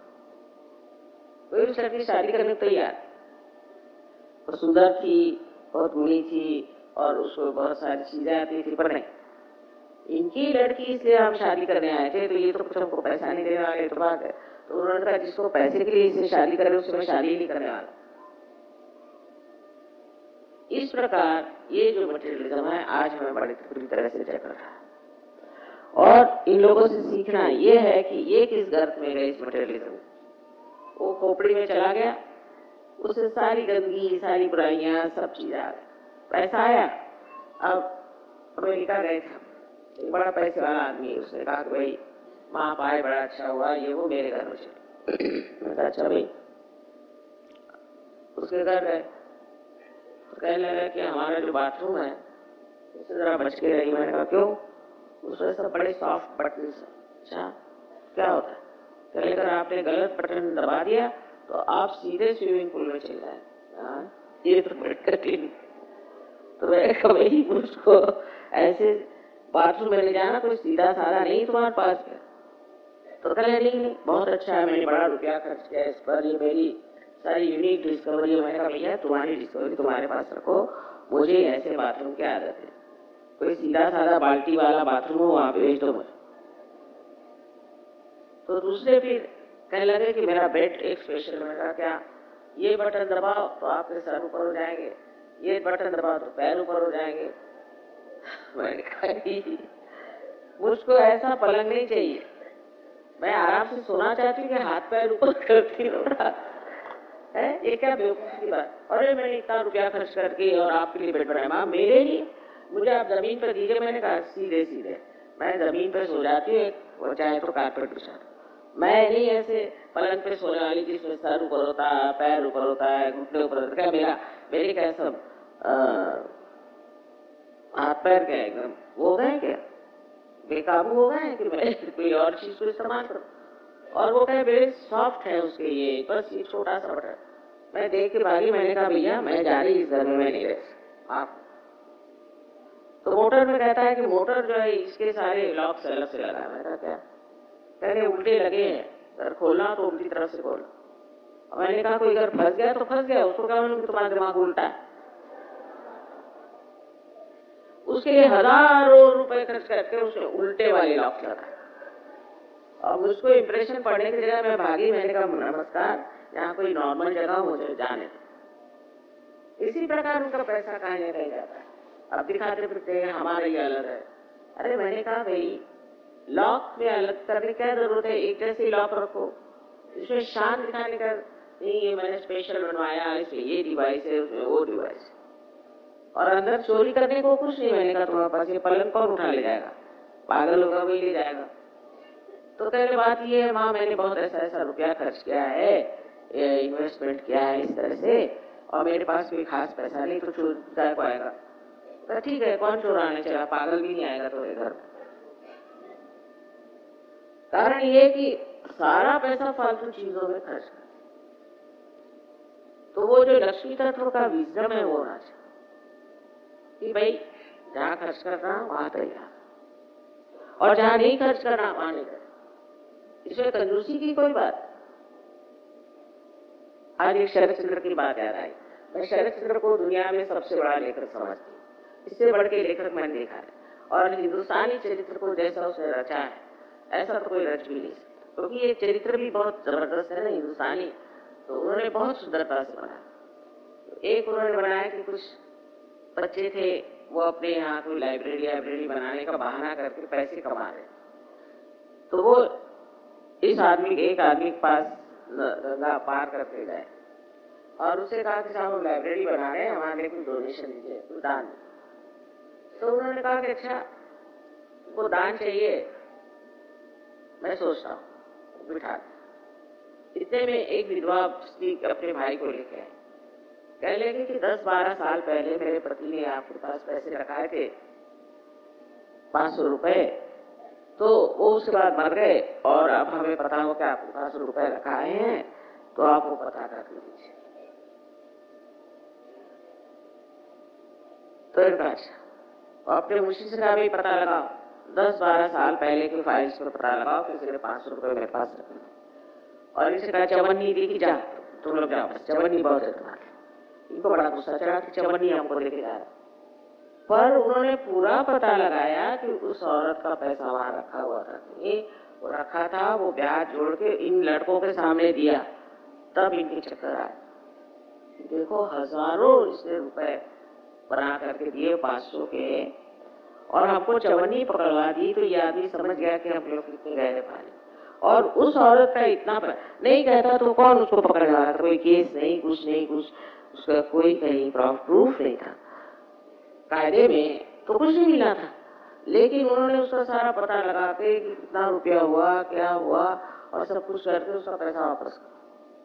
कोई उस लड़की की शादी करने को तैयार। वो सुंदर थी, बहुत गुणी थी और उसको बहुत सारी चीजें आती थी, पर नहीं, इनकी लड़की इसलिए हम शादी करने आए थे, तो ये तो कुछ हमको पैसा नहीं देने वाले, तो बात है। तो उन्होंने कहा जिसको पैसे के लिए इसे शादी करे उससे मैं शादी नहीं करने वाला। इस प्रकार ये जो मटेरियलिज्म है आज हमें बड़ी पूरी तरह से जग रहा है। और इन लोगों से सीखना ये है कि ये किस गर्त में गए इस मटेरियलिज्म। वो खोपड़ी में चला गया, उससे सारी गंदगी, सारी बुराइयां, सब चीज आ गई। पैसा आया। अब अमेरिका गए थे, एक बड़ा पैसे वाला आदमी, उसने कहा कि भाई वहां पाए बड़ा अच्छा हुआ, ये वो मेरे घर में चले। मैंने कहा अच्छा भाई। उसके घर गए तो कहने लगा कि हमारा जो बाथरूम है उससे जरा बच के रही। मैंने कहा क्यों? उसमें सब बड़े सॉफ्ट बटन। अच्छा क्या होता है? कहने लगा आपने गलत बटन दबा दिया तो आप सीधे स्विमिंग पूल में चले जाए। ये तो बड़ी कठिन। तो मैंने कहा भाई उसको ऐसे बाथरूम में ले जाना कोई सीधा साधा नहीं तुम्हारे पास है। तो कहने नहीं बहुत अच्छा है, मैंने बड़ा रुपया खर्च किया इस पर, ये मेरी सारी यूनिक डिस्कवरी है। मैंने कहा भैया तुम्हारी डिस्कवरी तुम्हारे पास रखो, मुझे ऐसे बाथरूम की आदत है, कोई सीधा साधा बाल्टी वाला बाथरूम हो वहां पे भेज दो मुझे। तो दूसरे फिर कहने लगे कि मेरा बेड एक स्पेशल। मैंने कहा क्या? ये बटन दबाओ तो आपके सर ऊपर हो जाएंगे, ये बटन दबाओ तो पैर ऊपर हो जाएंगे। मैंने कहा मुझको ऐसा पलंग नहीं चाहिए, मैं आराम से सोना चाहती हूँ कि हाथ पैर ऊपर करती हूँ है। ये क्या बेवकूफ की बात। अरे मैंने इतना रुपया खर्च करके और आपके लिए बेड बनाया। मेरे लिए मुझे आप जमीन पर दीजिए। मैंने कहा सीधे सीधे मैं जमीन पर सो जाती हूँ, चाहे तो कारपेट बिछा। मैं नहीं ऐसे पलंग पे सोने वाली जिसमें सर ऊपर होता है, पैर ऊपर होता है, घुटने ऊपर होता है। क्या मेरे क्या सब हाथ पैर क्या एकदम हो गए, क्या बेकाबू हो गए कि मैं कोई और चीज को इस्तेमाल करूं? और वो क्या बड़े सॉफ्ट है उसके, ये बस ये छोटा सा बटन। मैं देख के भागी। मैंने कहा भैया मैं जा रही इस घर में, मैं नहीं रह आप। तो मोटर में कहता है कि मोटर जो है इसके सारे लॉक से अलग से लगा है। मैंने क्या? कहने उल्टे लगे हैं, अगर खोलना तो उल्टी तरफ से खोलना। मैंने कहा कोई अगर फंस गया तो फंस गया, उसको क्या मालूम कि तुम्हारा दिमाग उल्टा है। उसके लिए हजारों रुपए खर्च करके उसने उल्टे वाले लॉक लगा। अब उसको इम्प्रेशन पड़ने की जगह मैं भागी। मैंने कहा नमस्कार, यहाँ कोई नॉर्मल जगह मुझे जाने। इसी प्रकार उनका पैसा कहाँ रह जाता है। अब दिखाते फिरते हमारा ये अलग है। अरे मैंने कहा भाई लॉक में अलग करने क्या जरूरत है, एक जैसे लॉक रखो। इसमें शान दिखाने का नहीं, ये मैंने स्पेशल बनवाया, इसमें ये डिवाइस है, उसमें वो डिवाइस। और अंदर चोरी करने को कुछ नहीं। मैंने कहा तुम्हारे पास ये पलंग कौन उठा ले जाएगा? पागल होगा वही ले जाएगा। तो कहने बात ये है माँ मैंने बहुत ऐसा ऐसा रुपया खर्च किया है, इन्वेस्टमेंट किया है इस तरह से, और मेरे पास कोई खास पैसा नहीं, तो चोर को आएगा। तो ठीक है कौन चोराने चला, पागल भी नहीं आएगा तो घर। कारण ये कि सारा पैसा फालतू चीजों में खर्च कर। तो वो जो लक्ष्मी तत्व का विजडम है वो होना चाहिए कि भाई जहाँ खर्च करना वहां तैयार, और जहाँ नहीं खर्च करना वहां नहीं करना। इसमें कंजूसी की कोई बात। आज एक शरद चंद्र की बात याद आई। मैं शरद चंद्र को दुनिया में सबसे बड़ा लेखक समझती हूँ, इससे बढ़ के लेखक मैंने देखा है। और हिंदुस्तानी चरित्र को जैसा उसने रचा है ऐसा तो कोई रच भी नहीं सकता, क्योंकि ये चरित्र भी बहुत जबरदस्त है ना हिंदुस्तानी। तो उन्होंने बहुत सुंदरता से बनाया। एक उन्होंने बनाया कि कुछ बच्चे थे वो अपने यहाँ कोई लाइब्रेरी बनाने का बहाना करके पैसे कमा रहे। तो वो एक आदमी के पास गंगा पार करके गए और उससे कहा कि साहब हम लाइब्रेरी बना रहे हैं, हमारे कुछ डोनेशन दीजिए, कुछ दान। तो उन्होंने कहा कि अच्छा वो दान चाहिए, मैं सोचता हूँ बिठा। इतने में एक विधवा स्त्री अपने भाई को लेके आई। कहने लगे कि 10-12 साल पहले मेरे पति ने आपके पास पैसे रखाए थे 500 रुपए, तो वो उसके बाद मर गए और अब हमें पता हो कि आपके पास रुपए रखाए हैं, तो आप वो पता कर लीजिए। तो अच्छा अपने मुशीर से भी पता लगाओ, 10-12 साल पहले की फाइल्स पर पता लगाओ, किसी ने 500 रुपये मेरे पास रखे और इसे कहा चवन्नी दी कि जा तुम लोग जाओ, बस चवन्नी बहुत है तुम्हारे। इनको बड़ा गुस्सा चढ़ा कि चवन्नी हमको लेके जा रहा, पर उन्होंने पूरा पता लगाया कि उस औरत का पैसा वहां रखा हुआ था, वो रखा था, वो ब्याज जोड़ के इन लड़कों के सामने दिया, तब इनके चक्कर आए। देखो हजारों इसने रुपए बना करके दिए 500 के, और हमको चवन्नी पकड़वा दी, तो ये आदमी समझ गया कि हम लोग कितने गहरे पानी। और उस औरत का इतना नहीं कहता तो कौन उसको पकड़वा रहा था, कोई केस नहीं, कुछ उसका कोई कहीं प्रूफ नहीं था, कायदे में तो कुछ नहीं मिला था, लेकिन उन्होंने उसका सारा पता लगा के कितना रुपया हुआ, क्या हुआ, और सब कुछ करके उसका पैसा वापस कर,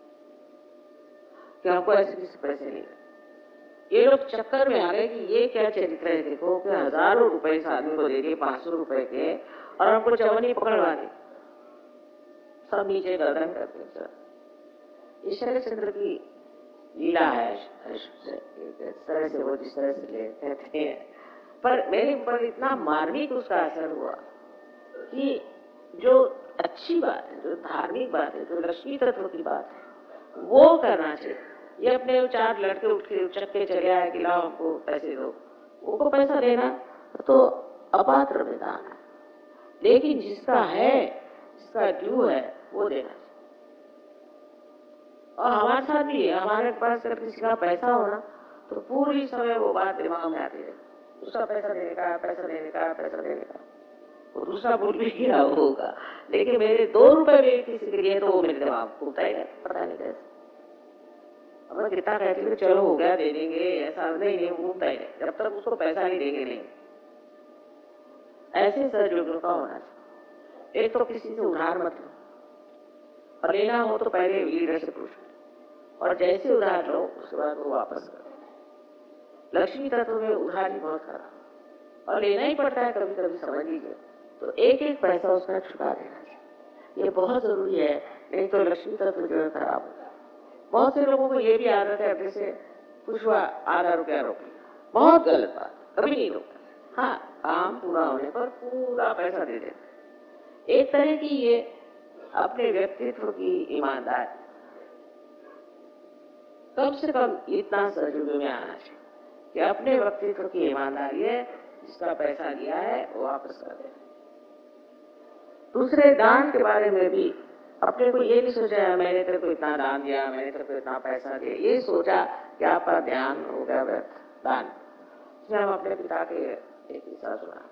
कि हमको ऐसे किसी पैसे नहीं। ये लोग चक्कर में आ गए कि ये क्या चरित्र है, देखो कि हजारों रुपए इस आदमी को दे दिए 500 रुपए के, और हमको चवन्नी पकड़वा दी, सब नीचे गर्दन करते। सर ये शरद चंद्र की लीला है, इस तरह से वो जिस तरह से कहते हैं, पर मेरे ऊपर इतना मार्मिक उसका असर हुआ कि जो अच्छी बात है, जो धार्मिक बात है, जो लक्ष्मी तत्व की बात है, वो करना चाहिए। ये अपने 4 लड़के उठ के उचक के चले आए कि लाओ हमको पैसे दो, उनको पैसा देना तो अपात्र विधान है, लेकिन जिसका है, जिसका ड्यू है, वो देना चाहिए। और हमारे साथ भी है, हमारे पास अगर किसी का पैसा हो ना, तो पूरी समय वो बात दिमाग में आती है, उसका पैसा देने का, पैसा देने का, पैसा देने का, वो दूसरा भूल भी गया होगा, लेकिन मेरे 2 रुपए भी किसी के लिए तो वो मेरे दिमाग घूमता ही है, पता नहीं कैसे। अब मैं कितना कहती हूँ चलो हो गया दे देंगे, ऐसा नहीं घूमता ही है, जब तक उसको पैसा नहीं देंगे नहीं। ऐसे सहयोगियों का होना चाहिए। एक तो किसी से उधार मत लो, और लेना हो तो पहले लीडर से पूछो, और जैसे उधार लो उसके बाद वो वापस करो। लक्ष्मी तत्व में उधारी बहुत खराब, और लेना ही पड़ता है कभी कभी, समझ लीजिए, तो एक एक पैसा उसका चुका देना चाहिए, ये बहुत जरूरी है, नहीं तो लक्ष्मी तत्व जो है खराब होगा। बहुत से लोगों को ये भी आदत है, जैसे कुछ हुआ आधा रुपया रोक लिया, बहुत गलत बात, कभी नहीं रोकता। हाँ, काम पूरा होने पर पूरा पैसा दे देते। एक तरह की ये अपने व्यक्तित्व की ईमानदारी, कम से कम इतना सहयोग में आना चाहिए कि अपने व्यक्तित्व की ईमानदारी है, जिसका पैसा लिया है वो वापस कर दे। दूसरे दान के बारे में भी अपने को ये नहीं सोचा मैंने तेरे को इतना दान दिया, मैंने तेरे को इतना पैसा दिया, ये सोचा कि आपका ध्यान हो गया व्यर्थ दान। हम अपने पिता के एक किस्सा सुना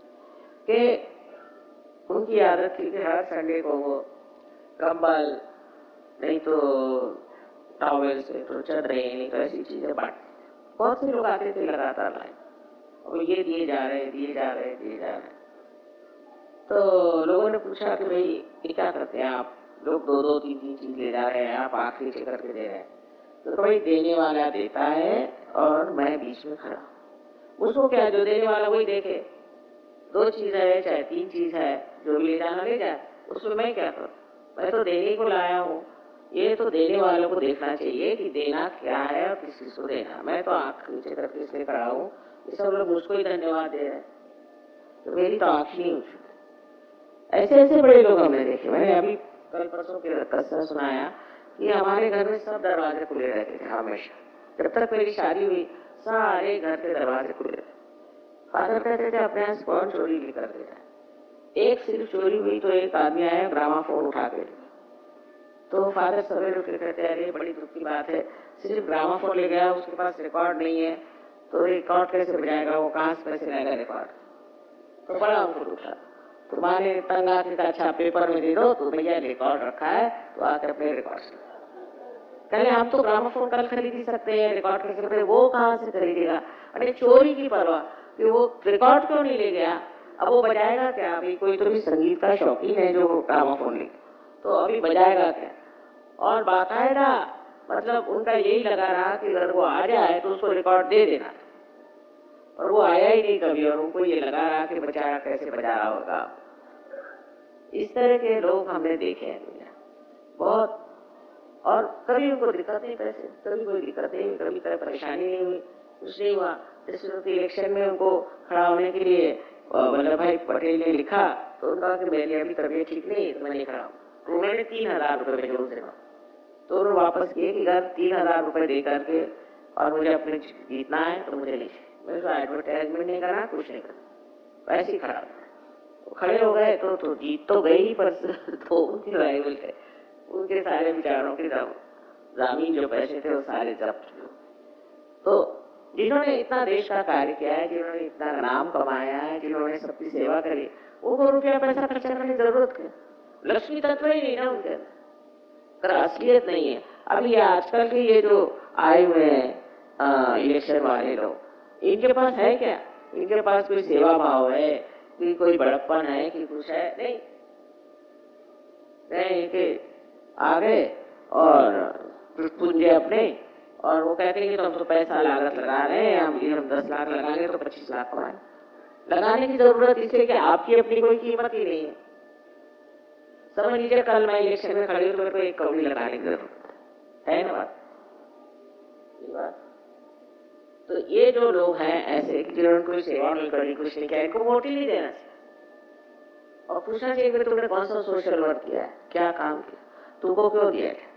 कि उनकी आदत थी कि हर संडे को वो कंबल, नहीं तो टॉवेल से तो चदरें, नहीं तो ऐसी चीजें बांटते। बहुत से लोग आते थे लगातार लाइन, और ये दिए जा रहे। तो लोगों ने पूछा कि भाई ये क्या करते हैं आप लोग, 2-2, 3-3 चीज ले जा रहे हैं, आप आखिरी से करके दे रहे हैं। तो कोई देने वाला देता है और मैं बीच में खड़ा, उसको क्या, जो देने वाला वही देखे, 2 चीज है चाहे 3 चीज है, जो भी ले जाना ले जाए, उसमें मैं क्या करूँ, मैं तो देने को लाया हूँ। ये तो देने वालों को देखना चाहिए कि देना क्या है और किस चीज को देना। मैं तो आंख नीचे करके इसलिए खड़ा हूँ, ये सब लोग मुझको ही धन्यवाद दे रहे हैं, तो मेरी तो आंख नहीं उठी। ऐसे बड़े लोग हमने देखे। मैंने अभी कल परसों के किस्सा सुनाया कि हमारे घर में सब दरवाजे खुले रहते थे हमेशा, जब तक मेरी शादी हुई सारे घर के दरवाजे खुले थे। फादर कहते थे अपने यहाँ कौन चोरी भी कर देता है। एक सिर्फ चोरी हुई तो एक आदमी आया ग्रामाफोन उठा के, तो फादर सवेरे उठ के कहते हैं अरे बड़ी दुख की बात है, सिर्फ ग्रामाफोन ले गया, उसके पास रिकॉर्ड नहीं है, तो रिकॉर्ड कैसे बजाएगा, वो कहाँ से पैसे लाएगा रिकॉर्ड। तो बड़ा उनको दुख था। तुम्हारे तंगा के अच्छा पेपर में दे दो, तो भैया रिकॉर्ड रखा है, तो आकर अपने रिकॉर्ड से कहले हम तो ग्रामाफोन कल खरीद ही सकते हैं, रिकॉर्ड कैसे खरीदे, वो कहाँ से खरीदेगा। अरे चोरी की परवाह कि वो रिकॉर्ड क्यों नहीं ले गया, अब वो बजाएगा क्या। अभी कोई तो भी संगीत का शौकीन है जो ग्रामाफोन ले, तो अभी बजाएगा क्या। और बाकायदा मतलब उनका यही लगा रहा कि अगर वो आ जाए तो उसको रिकॉर्ड दे देना, और वो आया ही नहीं कभी, और उनको ये लगा रहा कि बेचारा कैसे बजा रहा होगा। इस तरह के लोग हमने देखे हैं, बहुत और कभी उनको दिक्कत नहीं, पैसे कभी कोई दिक्कत नहीं, कभी तरह परेशानी नहीं हुई, कुछ नहीं हुआ। इस वक्त इलेक्शन में उनको खड़ा होने के लिए वल्लभ भाई पटेल ने लिखा तो उनका कि मेरी अभी तबीयत ठीक नहीं है तो मैं नहीं खड़ा हूँ, तो उन्होंने 3,000 रुपये भेजे उनसे, तो उन्होंने वापस किए कि अगर 3,000 रुपये दे करके और मुझे अपने जीतना है तो मुझे नहीं चाहिए, मैं उसका एडवर्टाइजमेंट नहीं करना, कुछ नहीं करना, वैसे ही खड़ा तो खड़े हो गए तो जीत तो गई ही, पर तो उनकी राइवल है, उनके सारे विचारों के जमीन जो पैसे थे वो सारे जब्त हुए। तो जिन्होंने इतना देश का कार्य किया है, जिन्होंने इतना नाम कमाया है, जिन्होंने सबकी सेवा करी, उनको रुपया पैसा खर्चा करने की जरूरत है? लक्ष्मी तत्व ही नहीं ना उनके अंदर, असलियत नहीं है। अब ये आजकल के ये जो आए हुए हैं इलेक्शन वाले लोग, इनके पास है क्या? इनके पास कोई सेवा भाव है कि कोई बड़प्पन है कि कुछ है? नहीं, इनके आ गए और पूंजे अपने, और वो कहते हैं कि हम तो पैसा लागत लगा रहे हैं, हम 10 लाख लगाएंगे तो 25 लाख कमाएं। लगाने की जरूरत इसलिए कि आपकी अपनी कोई कीमत ही नहीं है। समझ लीजिए कल मैं इलेक्शन में खड़ी हूँ तो मेरे को 1 करोड़ लगाने की जरूरत है ना बात? तो ये जो लोग हैं ऐसे जिन्होंने कोई सेवा नहीं करी, कुछ नहीं किया, इनको वोट ही नहीं देना चाहिए और पूछना चाहिए कि तुमने कौन सा सोशल वर्क किया है, क्या काम किया, तुमको क्यों दिया है?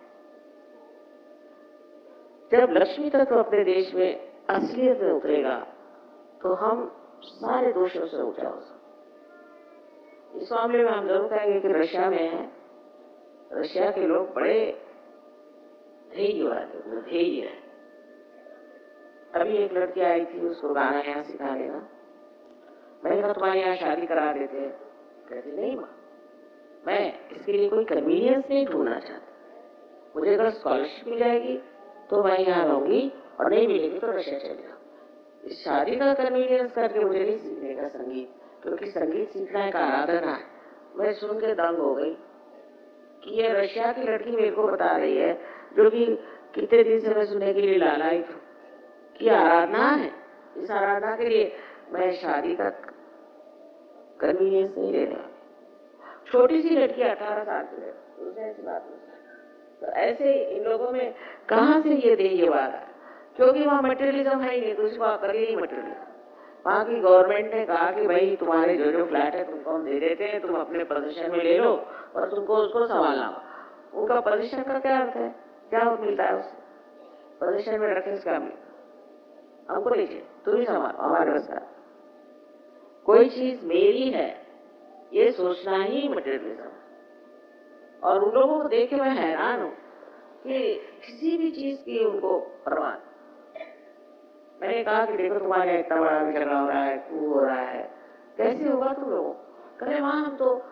जब लक्ष्मी तत्व अपने देश में असलियत में उतरेगा तो हम सारे दोषों से ऊंचा हो सकते। इस मामले में हम जरूर कहेंगे कि रशिया में है, रशिया के लोग बड़े धैर्य है। अभी एक लड़की आई थी, उसको गाना यहाँ सिखाने का, मैंने कहा तुम्हारे यहाँ शादी करा देते, कहती नहीं माँ, मैं इसके लिए कोई कन्वीनियंस नहीं ढूंढना चाहती, मुझे अगर स्कॉलरशिप मिल जाएगी तो मैं यहाँ रहूंगी और नहीं मिलेगी तो रशिया चले जाऊँ। इस शादी का कन्वीनियंस करके मुझे नहीं सीखने का संगीत, क्योंकि संगीत सीखना एक आराधना है। मैं सुन के दंग हो गई कि ये रशिया की लड़की मेरे को बता रही है, जो कि कितने दिन से मैं सुनने के लिए लालायित हूँ कि आराधना है, इस आराधना के लिए मैं शादी का कन्वीनियंस नहीं ले रहा। छोटी सी लड़की 18 साल की है, ऐसी बात नहीं। तो ऐसे इन लोगों में कहाँ से ये देहवाद है? क्योंकि वहाँ मटेरियलिज्म है ही नहीं, तो उसको कर ही मटेरियलिज्म। वहाँ की गवर्नमेंट ने कहा कि भाई तुम्हारे जो जो फ्लैट है तुमको हम दे देते हैं, तुम अपने पोजीशन में ले लो और तुमको उसको संभालना। उनका पोजीशन का क्या अर्थ है? क्या मिलता है उससे? पोजीशन में रखे उसका हमको नहीं चाहिए, तुम ही संभालो, हमारे बस का कोई चीज मेरी है ये सोचना ही मटेरियलिज्म। और उन लोगों को देख के मैं हैरान हूँ कि किसी भी चीज की उनको परवाह। मैंने कहा कि देखो तुम्हारे इतना बड़ा झगड़ा हो रहा है, coup हो रहा है, कैसे होगा तुम लोगों? कहे वहां हम तो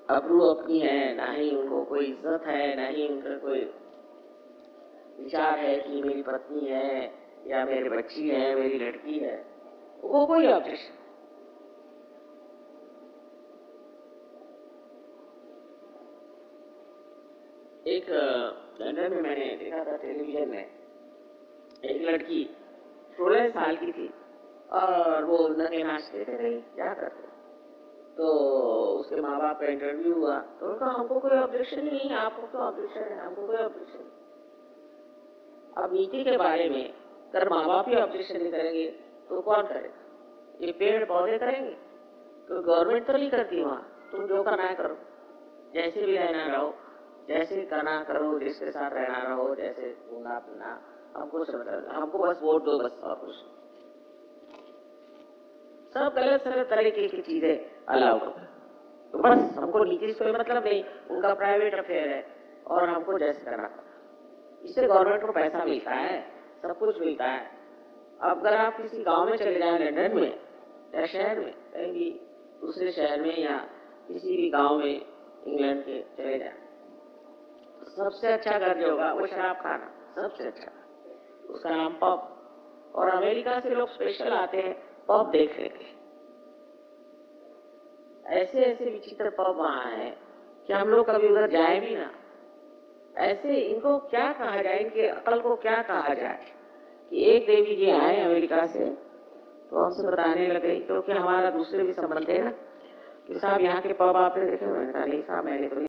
अबरू अपनी है, ना ही उनको कोई इज्जत है, ना ही उनका कोई विचार है कि मेरी पत्नी है या मेरी बच्ची है, मेरी लड़की है, वो कोई ऑब्जेक्शन। एक लंदन में मैंने देखा था टेलीविजन में, एक लड़की 16 साल की थी और वो नंगे नाचते थे कहीं क्या करते, तो उसके माँ बाप का इंटरव्यू हुआ तो उनका हमको कोई ऑब्जेक्शन ही नहीं है, आपको तो ऑब्जेक्शन है, हमको कोई ऑब्जेक्शन नहीं। अब नीति के बारे में अगर माँ बाप ही ऑब्जेक्शन नहीं करेंगे तो कौन करेगा? ये पेड़ पौधे करेंगे? तो गवर्नमेंट तो नहीं करती वहाँ, तुम जो करना है करो, जैसे भी रहना रहो, जैसे करना करो, जिसके साथ रहना रहो, जैसे घूमना फिरना, हमको सब, हमको बस वोट दो बस, और कुछ सब गलत सलत तरीके की चीजें अलाउ करो, तो बस हमको नीति से कोई मतलब नहीं, उनका प्राइवेट अफेयर है और हमको जैसे करना। इससे गवर्नमेंट को पैसा मिलता है, सब कुछ मिलता है। अब अगर आप किसी गांव में चले जाएं, लंदन में या शहर में, कहीं भी दूसरे शहर में या किसी भी गांव में इंग्लैंड के चले जाएं, तो सबसे अच्छा घर जो होगा वो शराब खाना, सबसे अच्छा, उसका नाम पब। और अमेरिका से लोग स्पेशल आते हैं पब देखने के। ऐसे ऐसे विचित्र पब वहाँ है कि हम लोग कभी उधर जाए भी ना। ऐसे इनको क्या कहा जाए, इनके अकल को क्या कहा जाए कि एक देवी जी आए अमेरिका से तो हमसे बताने लगे, क्योंकि हमारा दूसरे भी संबंध है ना कि साहब यहाँ के पब आपने देखे? मैंने कहा नहीं साहब मैंने तो नहीं।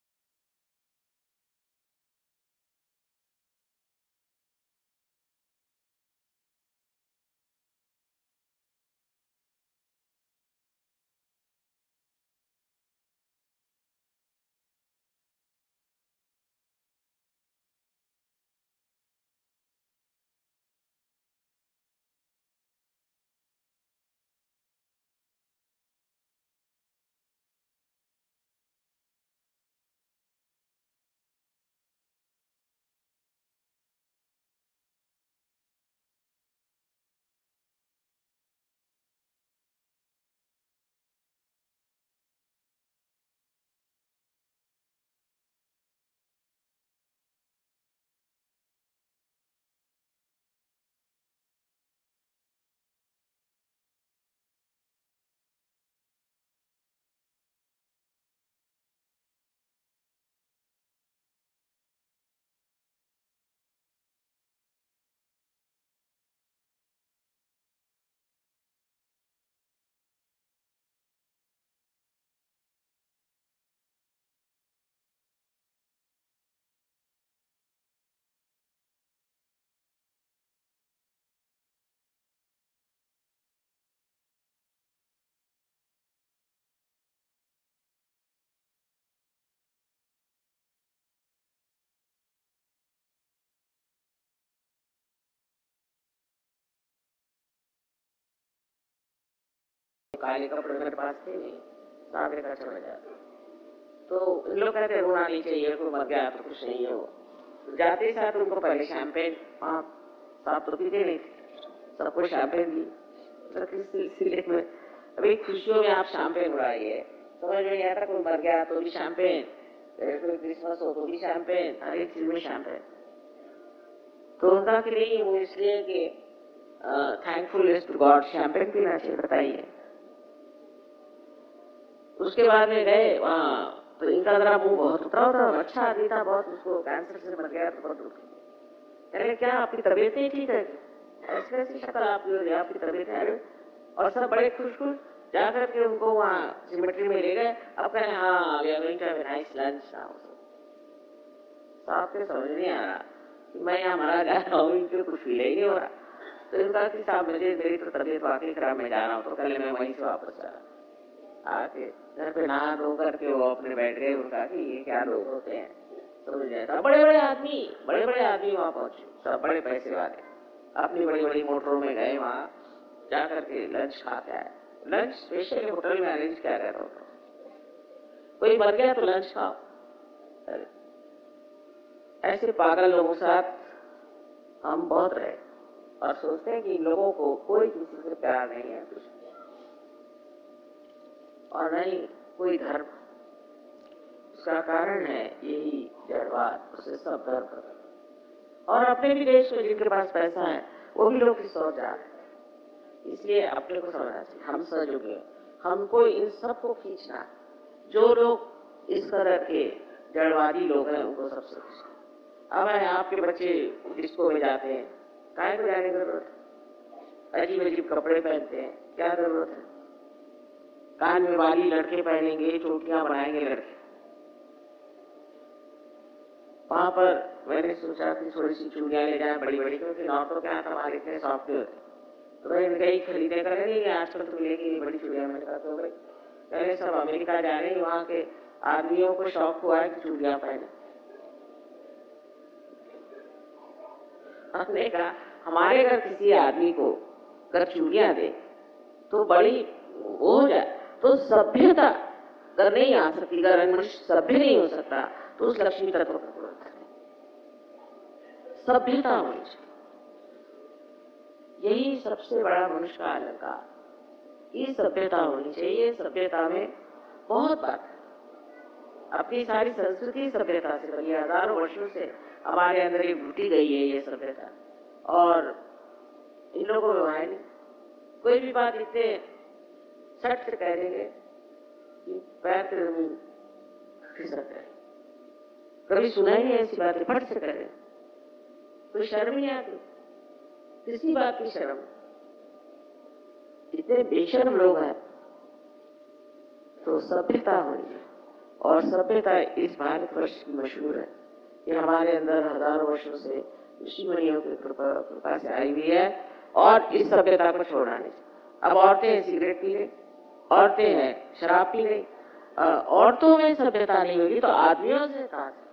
काले कपड़े मेरे पास थे नहीं, साहब लेकर चला जाता। तो इन लोग कहते रोना नहीं चाहिए, कोई मर गया तो कुछ नहीं हो। तो जाते ही साथ उनको पहले शैंपेन, साहब तो पीते नहीं थे, सबको शैंपेन दी। तो किस सिलसिले में अभी खुशियों में आप शैंपेन उड़ाइए, समझ में नहीं आता? कोई मर गया तो भी शैंपेन, कोई क्रिसमस हो तो भी शैंपेन, हर एक चीज में शैंपेन। तो उनका कि नहीं वो इसलिए कि थैंकफुलनेस टू गॉड शैंपेन पीना चाहिए, बताइए। उसके बाद में गए वहाँ तो इनका जरा मुंह बहुत उतरा था, अच्छा आदमी था बहुत, उसको कैंसर से मर गया तो बहुत दुख। कहने क्या आपकी तबीयत नहीं ठीक है? ऐसी ऐसी शक्ल आपकी, आपकी तबीयत है? और सब बड़े खुश खुश जा करके उनको वहाँ सिमेट्री में ले गए। अब कह रहे हाँ we are going to have a nice lunch now. साहब के समझ नहीं आ रहा कि मैं यहाँ मरा जा रहा हूँ, इनके कुछ फील ही नहीं हो रहा। तो इनका कि साहब मुझे मेरी तो तबीयत वाकई खराब, मैं जा रहा हूँ। तो कल मैं वहीं से वापस आ आके घर पे नहा धो करके वो अपने बैठ गए। उनका कि ये क्या लोग होते हैं, समझ जाता। बड़े बड़े आदमी वहाँ पहुंचे, सब बड़े पैसे वाले, अपनी बड़ी बड़ी मोटरों में गए, वहाँ जा करके लंच खाते आए। लंच स्पेशल होटल में अरेंज किया गया था। कोई मर गया तो लंच खाओ। ऐसे पागल लोगों के साथ हम बहुत रहे और सोचते हैं कि इन लोगों को कोई किसी से प्यार नहीं है, कुछ और नहीं कोई धर्म। इसका कारण है यही जड़वाद, उसे सब डर कर। और अपने भी देश में जिनके पास पैसा है वो भी लोग किस ओर जा रहे हैं। इसलिए अपने को समझना चाहिए, हम सहयोगी हैं, हमको इन सबको खींचना। जो लोग इस तरह के जड़वादी लोग हैं उनको सबसे खींचना। अब है आपके बच्चे डिस्को में जाते हैं, काहे को जाने की जरूरत है? अजीब अजीब कपड़े पहनते हैं, क्या जरूरत है? कान में वाली लड़के पहनेंगे, चोटियां बनाएंगे लड़के। वहां पर मैंने सोचा कि थोड़ी सी चूड़ियां ले जाए बड़ी बड़ी, क्योंकि नौटों के हाथ हमारे इतने सॉफ्ट होते। तो मैंने कहीं खरीदे कर नहीं, आजकल तो मिलेगी बड़ी चूड़ियां। मैंने कहा तो भाई पहले सब अमेरिका जा रहे हैं, वहां के आदमियों को शौक हुआ है कि चूड़ियां पहने। हमने कहा हमारे घर किसी आदमी को अगर चूड़ियां दे तो बड़ी वो हो जाए, तो सभ्यता अगर नहीं आ सकती, अगर मनुष्य सभ्य नहीं हो सकता तो उस लक्ष्मी तत्व का जरूरत है। सभ्यता होनी चाहिए, यही सबसे बड़ा मनुष्य का अलंकार। ये सभ्यता होनी चाहिए। सभ्यता में बहुत बात है, अपनी सारी संस्कृति सभ्यता से बनी, हजारों वर्षों से हमारे अंदर ये घुटी गई है ये सभ्यता, और इन लोगों में है नहीं। कोई भी बात इतने सट से कह देंगे कि पैर से जमीन खिसक जाए। कभी सुना ही नहीं ऐसी बातें, फट से कह, कोई शर्म नहीं आती, किसी बात की शर्म। इतने बेशर्म लोग हैं। तो सभ्यता होनी है, और सभ्यता इस भारतवर्ष की मशहूर है। ये हमारे अंदर हजारों वर्षों से ऋषि मुनियों की कृपा से आई हुई है, और इस सभ्यता को छोड़ना नहीं। अब औरतें हैं सिगरेट पी रही, औरतें हैं शराब पी रही, औरतों में सभ्यता नहीं होगी तो आदमियों से कहां से?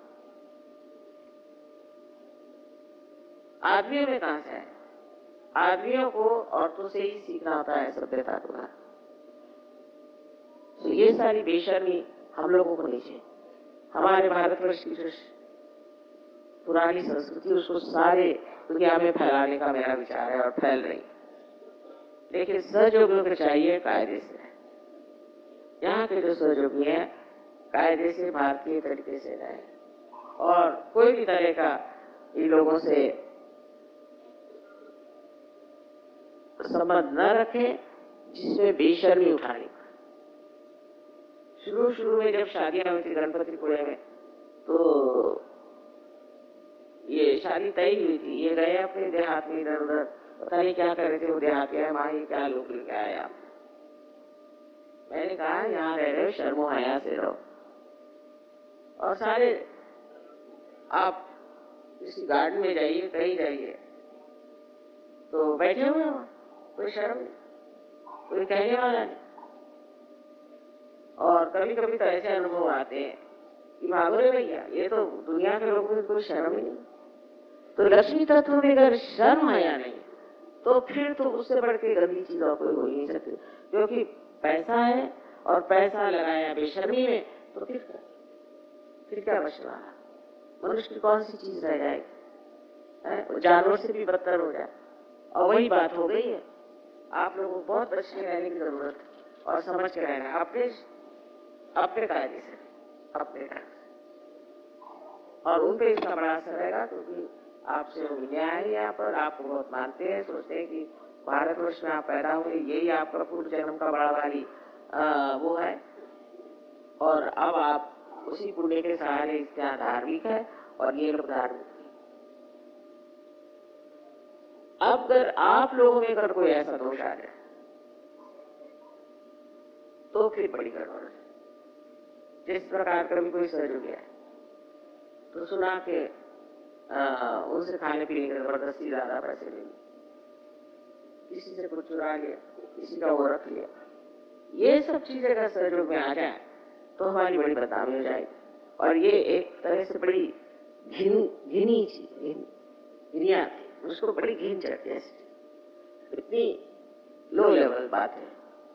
आदमियों में कहां से है? आदमियों को औरतों से ही सीखना होता है सभ्यता को। तो ये सारी बेशर्मी हम लोगों को नहीं चाहिए। हमारे भारतवर्ष की जो पुरानी संस्कृति उसको सारे दुनिया में फैलाने का मेरा विचार है, और फैल रही। लेकिन सहयोगियों को चाहिए कायदे से, यहाँ के जो सहयोगी हैं कायदे से भारतीय तरीके से रहें, और कोई भी तरह का इन लोगों से संबंध न रखें जिसमें बेशर्मी उठानी। शुरू में जब शादियां हुई थी गणपतिपुरे में, तो ये शादी तय हुई थी, ये गए अपने देहात में इधर उधर, पता नहीं क्या कर रहे थे वो देहात है, माँ ये क्या लोग लेके आए आप। मैंने कहा यहाँ रह रहे हो शर्मो हया से रहो, और सारे आप किसी गार्डन में जाइए कहीं जाइए तो बैठे हुए हो, कोई शर्म नहीं, कोई कहने वाला नहीं। और कभी कभी तो ऐसे अनुभव आते हैं कि भागो रे भैया, ये तो दुनिया के लोगों में कोई शर्म ही नहीं। तो लक्ष्मी तत्व में अगर शर्म आया नहीं तो फिर तो उससे बढ़ के गंदी चीज और कोई हो ही नहीं सकती, क्योंकि पैसा है और पैसा लगाया बेशर्मी में, तो फिर क्या बचना? मनुष्य की कौन सी चीज रह जाएगी? जानवर से भी बदतर हो जाए। और वही बात हो गई है। आप लोगों को बहुत बच के रहने की जरूरत है, और समझ के रहना है अपने कायदे से, अपने ढंग से। और उन पे इसका बड़ा असर रहेगा, क्योंकि आपसे वो मिले आए यहाँ पर, आपको बहुत मानते हैं, सोचते हैं कि भारतवर्ष में आप पैदा हुए, यही आपका पूर्व जन्म का बड़ा वाली वो है, और अब आप उसी पुण्य के सहारे इतना धार्मिक है, और ये लोग धार्मिक। अब अगर आप लोगों में अगर कोई ऐसा दोष आ जाए तो फिर बड़ी गड़बड़ है। जिस प्रकार कभी कोई सहयोगी है तो सुना के उनसे खाने पीने की जबरदस्ती ज्यादा पैसे ले लिए, किसी से कुछ चुरा लिया, किसी का वो रख लिया, ये सब चीजें अगर सहयोग में आ जाए तो हमारी बड़ी बदनामी हो जाएगी। और ये एक तरह से बड़ी घिनी चीज, घिनी आती, उसको बड़ी घिन चढ़ती है, इतनी लो लेवल बात है।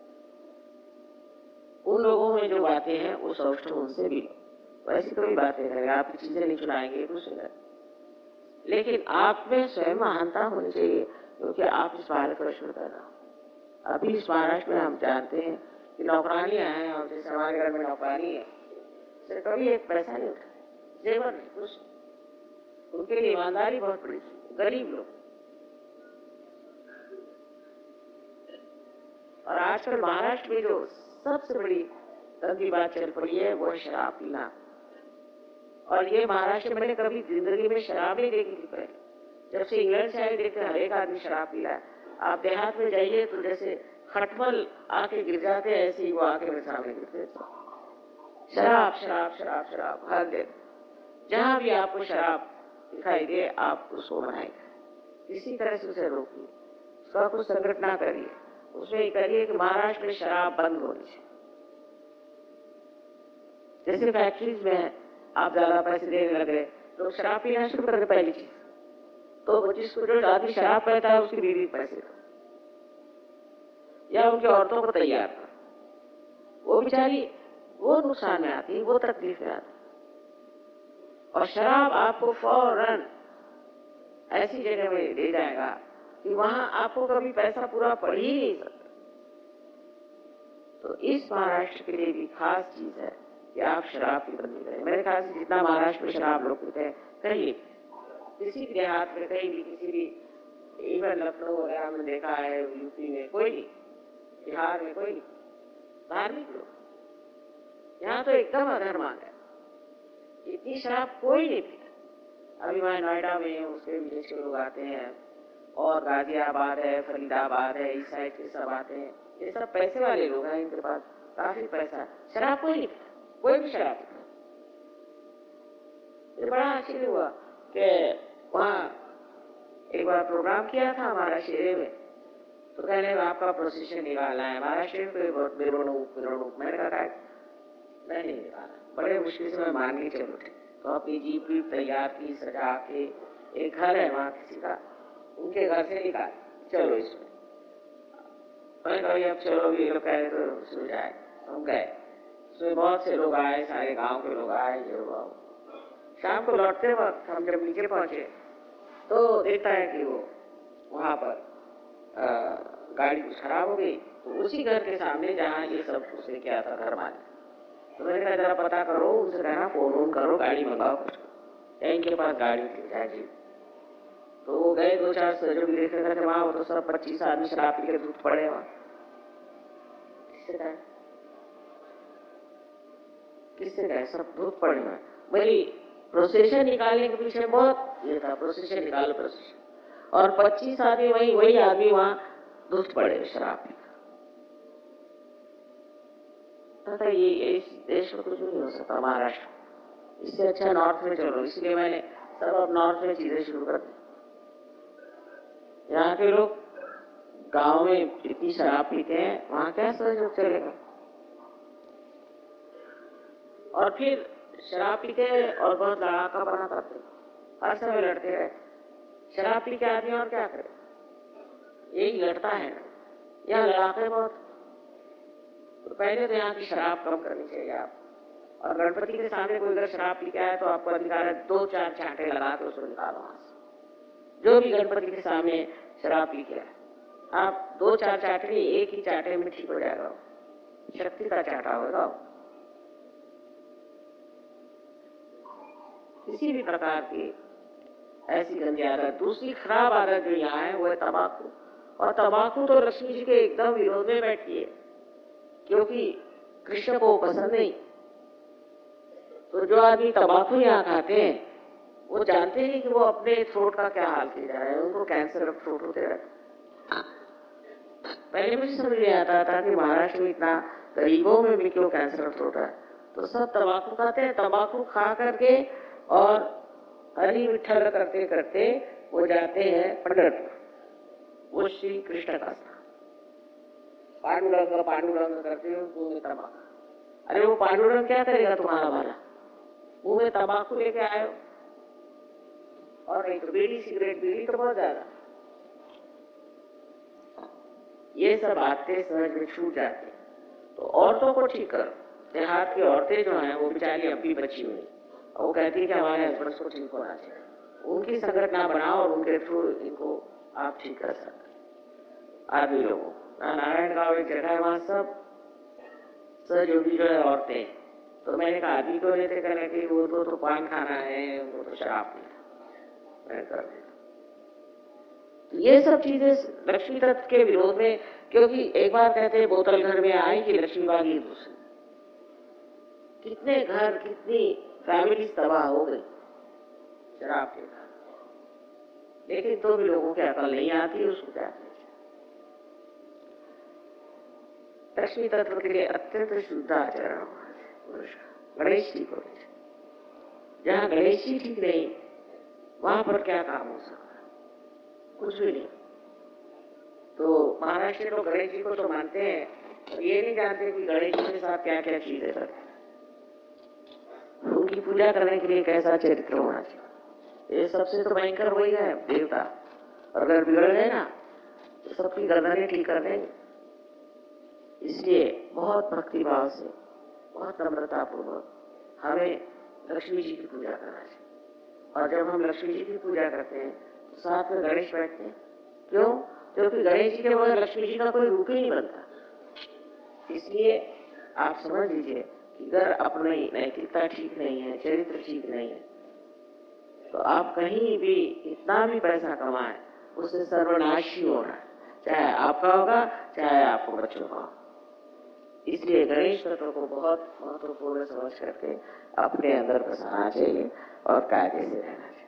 उन लोगों में जो बातें हैं वो सौष्ठ उनसे भी लो, वैसी कोई बातें करेंगे, आपकी चीजें नहीं चुराएंगे दूसरे, लेकिन आप में स्वयं महानता होनी चाहिए, क्योंकि आप इस भारतवर्ष में पैदा हो। अभी इस महाराष्ट्र में हम जानते हैं कि नौकरानियां हैं, और जैसे हमारे घर में नौकरानी है, से कभी एक पैसा नहीं उठा, जेवर नहीं, कुछ। उनके लिए ईमानदारी बहुत बड़ी थी, गरीब लोग। और आजकल महाराष्ट्र में जो सबसे बड़ी गंदी बात चल पड़ी है वो है शराब पीना। और ये महाराष्ट्र में मैंने कभी जिंदगी में शराब नहीं देखी थी पहले। जब से इंग्लैंड से आए देखते हर एक आदमी शराब पी रहा है। आप देहात में जाइए तो जैसे खटमल आके गिर जाते हैं, ऐसे ही वो आके मेरे सामने गिरते। शराब शराब शराब शराब हर दिन, जहां भी आपको शराब दिखाई दे आप उसको बनाइए, इसी तरह से उसे रोकिए, उसका कुछ संगठन करिए, उसमें ये करिए कि महाराष्ट्र में शराब बंद होनी चाहिए। जैसे फैक्ट्रीज में आप ज्यादा पैसे देने लगे, लोग शराब पीना शुरू कर दे पहली चीज, तो जिसको जो आदमी शराब पीता है उसकी बीवी पैसे दो या उनकी औरतों को तैयार कर, वो बेचारी वो नुकसान में आती, वो तकलीफ में आती। और शराब आपको फौरन ऐसी जगह में ले जाएगा कि वहां आपको कभी पैसा पूरा पड़ ही नहीं सकता। तो इस महाराष्ट्र के लिए भी खास चीज है कि आप शराब की बंदी करें। मेरे ख्याल से जितना महाराष्ट्र में शराब लोग पीते हैं, कहीं किसी भी देहात में, कहीं भी, किसी भी, इवन लखनऊ वगैरह में देखा है, यूपी में कोई नहीं, बिहार में कोई नहीं, धार्मिक लोग। यहाँ तो एकदम अधर्मांग है, इतनी शराब कोई नहीं पीता। अभी मैं नोएडा में, उसके विदेश के लोग आते हैं, और गाजियाबाद है, फरीदाबाद है, इस साइड के सब आते हैं। ये सब पैसे वाले लोग हैं, इनके पास काफी पैसा है। शराब कोई नहीं पीता, कोई भी शराब पीता। ये बड़ा आश्चर्य हुआ कि वहाँ एक बार प्रोग्राम किया था हमारा शेरे में, तो कहने आपका प्रोसेशन निकालना है महाराष्ट्र में, कोई बहुत मिरोणूक। मैंने कहा नहीं निकाला, बड़े मुश्किल से मैं मान के चल उठे। तो अपनी जीप भी तैयार की, सजा के, एक घर है वहाँ किसी का, उनके घर से निकाल, चलो इसमें। मैंने कहा अब चलो, ये लोग कहे तो सुन जाए। हम गए, उसमें बहुत से लोग आए, सारे गांव के लोग आए। शाम को लौटते वक्त हम जब नीचे पहुंचे तो देखता है कि वो वहां पर गाड़ी कुछ खराब हो गई, तो उसी घर के सामने जहाँ ये सब उसने किया था घर मालिक, तो मैंने कहा जरा पता करो, उनसे कहना फोन करो, गाड़ी मंगाओ कुछ, या इनके पास गाड़ी थी जी। तो वो गए, 2-4 जो भी देख रहे थे वहां, वो तो सब 25 आदमी शराब पी के धूप पड़े वहां। किससे गए? सब धूप पड़े हुए। मेरी प्रोसेशन निकालने के पीछे बहुत ये था, प्रोसेशन निकालो प्रोसेशन, और 25 आदमी वही आदमी वहां धूप पड़े शराब पी। ये इस देश में कुछ भी नहीं हो सकता महाराष्ट्र, इससे अच्छा नॉर्थ में चलो। इसलिए मैंने सब अब नॉर्थ में चीजें शुरू कर दी। यहाँ के लोग गांव में इतनी शराब पीते हैं, वहां क्या सहयोग चलेगा। और फिर शराब पीते और बहुत लड़ाका बना करते, हर समय लड़ते रहे। शराब पी के आदमी और क्या करे, यही लड़ता है। यहाँ लड़ाके बहुत। तो पहले तो यहाँ की शराब कम करनी चाहिए आप। और गणपति के सामने कोई अगर शराब पी के आए तो आपको अधिकार है 2-4 चांटे लगा के उसको निकालो वहां से। जो भी गणपति के सामने शराब पी के आए, आप 2-4 चाटे नहीं, एक ही चाटे में ठीक हो जाएगा, शक्ति का चाटा होगा। किसी भी प्रकार की ऐसी गंदी आदत। दूसरी खराब आदत जो यहाँ है वो है तंबाकू। और तंबाकू तो लक्ष्मी जी के एकदम विरोध में बैठती है, क्योंकि कृष्ण को पसंद नहीं। तो जो आदमी तंबाकू यहाँ खाते हैं वो जानते हैं कि वो अपने थ्रोट का क्या हाल किया जा रहा है, उनको कैंसर ऑफ थ्रोट होते रहते। पहले मुझे समझ नहीं आता था कि महाराष्ट्र में इतना गरीबों में भी क्यों कैंसर ऑफ थ्रोट है। तो सब तंबाकू खाते हैं, तंबाकू खा करके और हरि विठल करते करते वो जाते हैं पंढरपुर, वो श्री कृष्ण का स्थान। पांडुरंग करते हुए मुंह में तंबाकू। अरे वो पांडुरंग क्या करेगा तुम्हारा भला, मुंह में तंबाकू लेके आए हो। और नहीं तो बीड़ी सिगरेट, बीड़ी तो बहुत ज्यादा। ये सब बातें समझ में छूट जाती है। तो औरतों को ठीक करो। देहात की औरतें जो हैं वो बेचारी अब भी बची हुई, और वो कहती है कि हमारे हस्बैंड को ठीक होना चाहिए। उनकी संगठन बनाओ और उनके थ्रू इनको आप ठीक कर सकते आदमी लोगों। नारायण गांव एक जगह है, वहां सब सहयोगी जो है औरतें, तो मैंने कहा आदमी को लेते कहने कि वो तो पान खाना है, वो तो शराब पीना। मैं कर देता। तो ये सब चीजें लक्ष्मी तत्व के विरोध में, क्योंकि एक बार कहते हैं बोतल घर में आई कि लक्ष्मी भागी दूसरी। कितने घर, कितनी फैमिली तबाह हो गई शराब के कारण, लेकिन तो भी लोगों की अकल नहीं आती उसको क्या करें। लक्ष्मी तत्व के लिए अत्यंत शुद्ध आचरण गणेश जी को, जहाँ गणेश जी ठीक नहीं वहां पर क्या काम हो सकता है, कुछ भी नहीं। तो महाराष्ट्र लोग गणेश जी को तो मानते हैं, और ये नहीं जानते कि गणेश जी के साथ क्या क्या चीजें करते हैं। उनकी पूजा करने के लिए कैसा चरित्र होना चाहिए। ये सबसे तो भयंकर वही है देवता, और अगर बिगड़ गए ना तो सबकी गर्दनें ठीक कर देंगे। इसलिए बहुत भक्ति भाव से, बहुत नम्रता पूर्वक हमें लक्ष्मी जी की पूजा करना चाहिए। और जब हम लक्ष्मी जी की पूजा करते हैं तो साथ में गणेश बैठते हैं। क्यों? क्योंकि गणेश जी के बगैर लक्ष्मी जी का कोई रूप ही नहीं बनता। इसलिए आप समझ लीजिए कि अगर अपनी नैतिकता ठीक नहीं है, चरित्र ठीक नहीं है, तो आप कहीं भी कितना भी पैसा कमाएं, उससे सर्वनाश ही होना है, चाहे आपका होगा चाहे आपको बच्चों का होगा। इसलिए गणेश तत्व को बहुत महत्वपूर्ण समझ करके अपने अंदर बसाना चाहिए और कायदे से रहना चाहिए।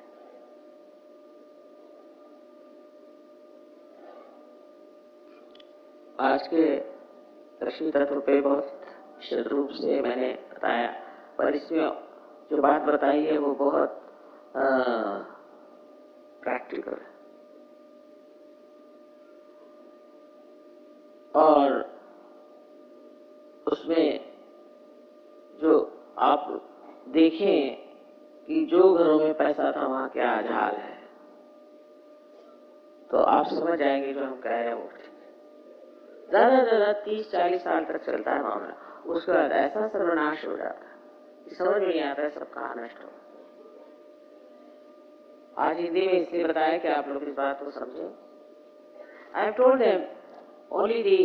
आज के लक्ष्मी तत्व पे बहुत विशद रूप से मैंने बताया, पर इसमें जो बात बताई है वो बहुत प्रैक्टिकल है। और उसमें जो आप देखें कि जो घरों में पैसा था वहां क्या हाल है, तो आप समझ जाएंगे जो हम कह रहे हैं वो ज्यादा से ज्यादा 30-40 साल तक चलता है मामला। उसके बाद ऐसा सर्वनाश हो जाता है कि समझ में नहीं आता है, सब कहाँ नष्ट हो। आज हिंदी में इसलिए बताया कि आप लोग इस बात को समझें। I have told them only the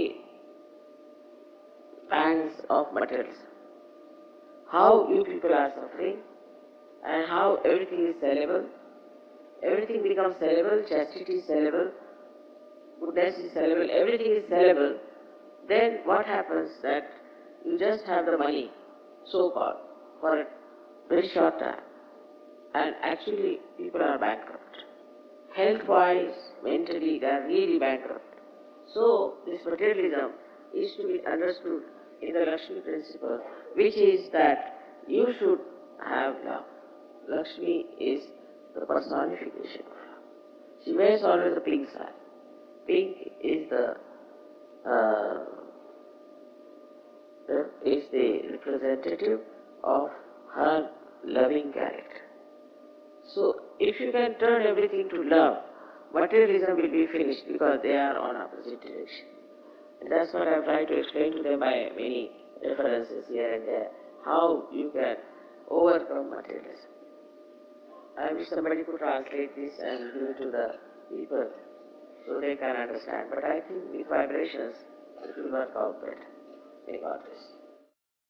pangs of materialism, how you people are suffering and how everything is sellable. Everything becomes sellable, chastity is sellable, goodness is sellable, everything is sellable. Then what happens that you just have the money, so-called, for a very short time, and actually people are bankrupt. Health-wise, mentally, they are really bankrupt. So this materialism is to be understood in the Lakshmi principle, which is that you should have love. Lakshmi is the personification of love. She wears always the pink sari. Pink is the representative of her loving character. So if you can turn everything to love, materialism will be finished because they are on opposite direction. And that's what I've tried to explain to them by many references here and there, how you can overcome materialism. I wish somebody could translate this and give it to the people so they can understand. But I think with vibrations, it will work out better. May God bless.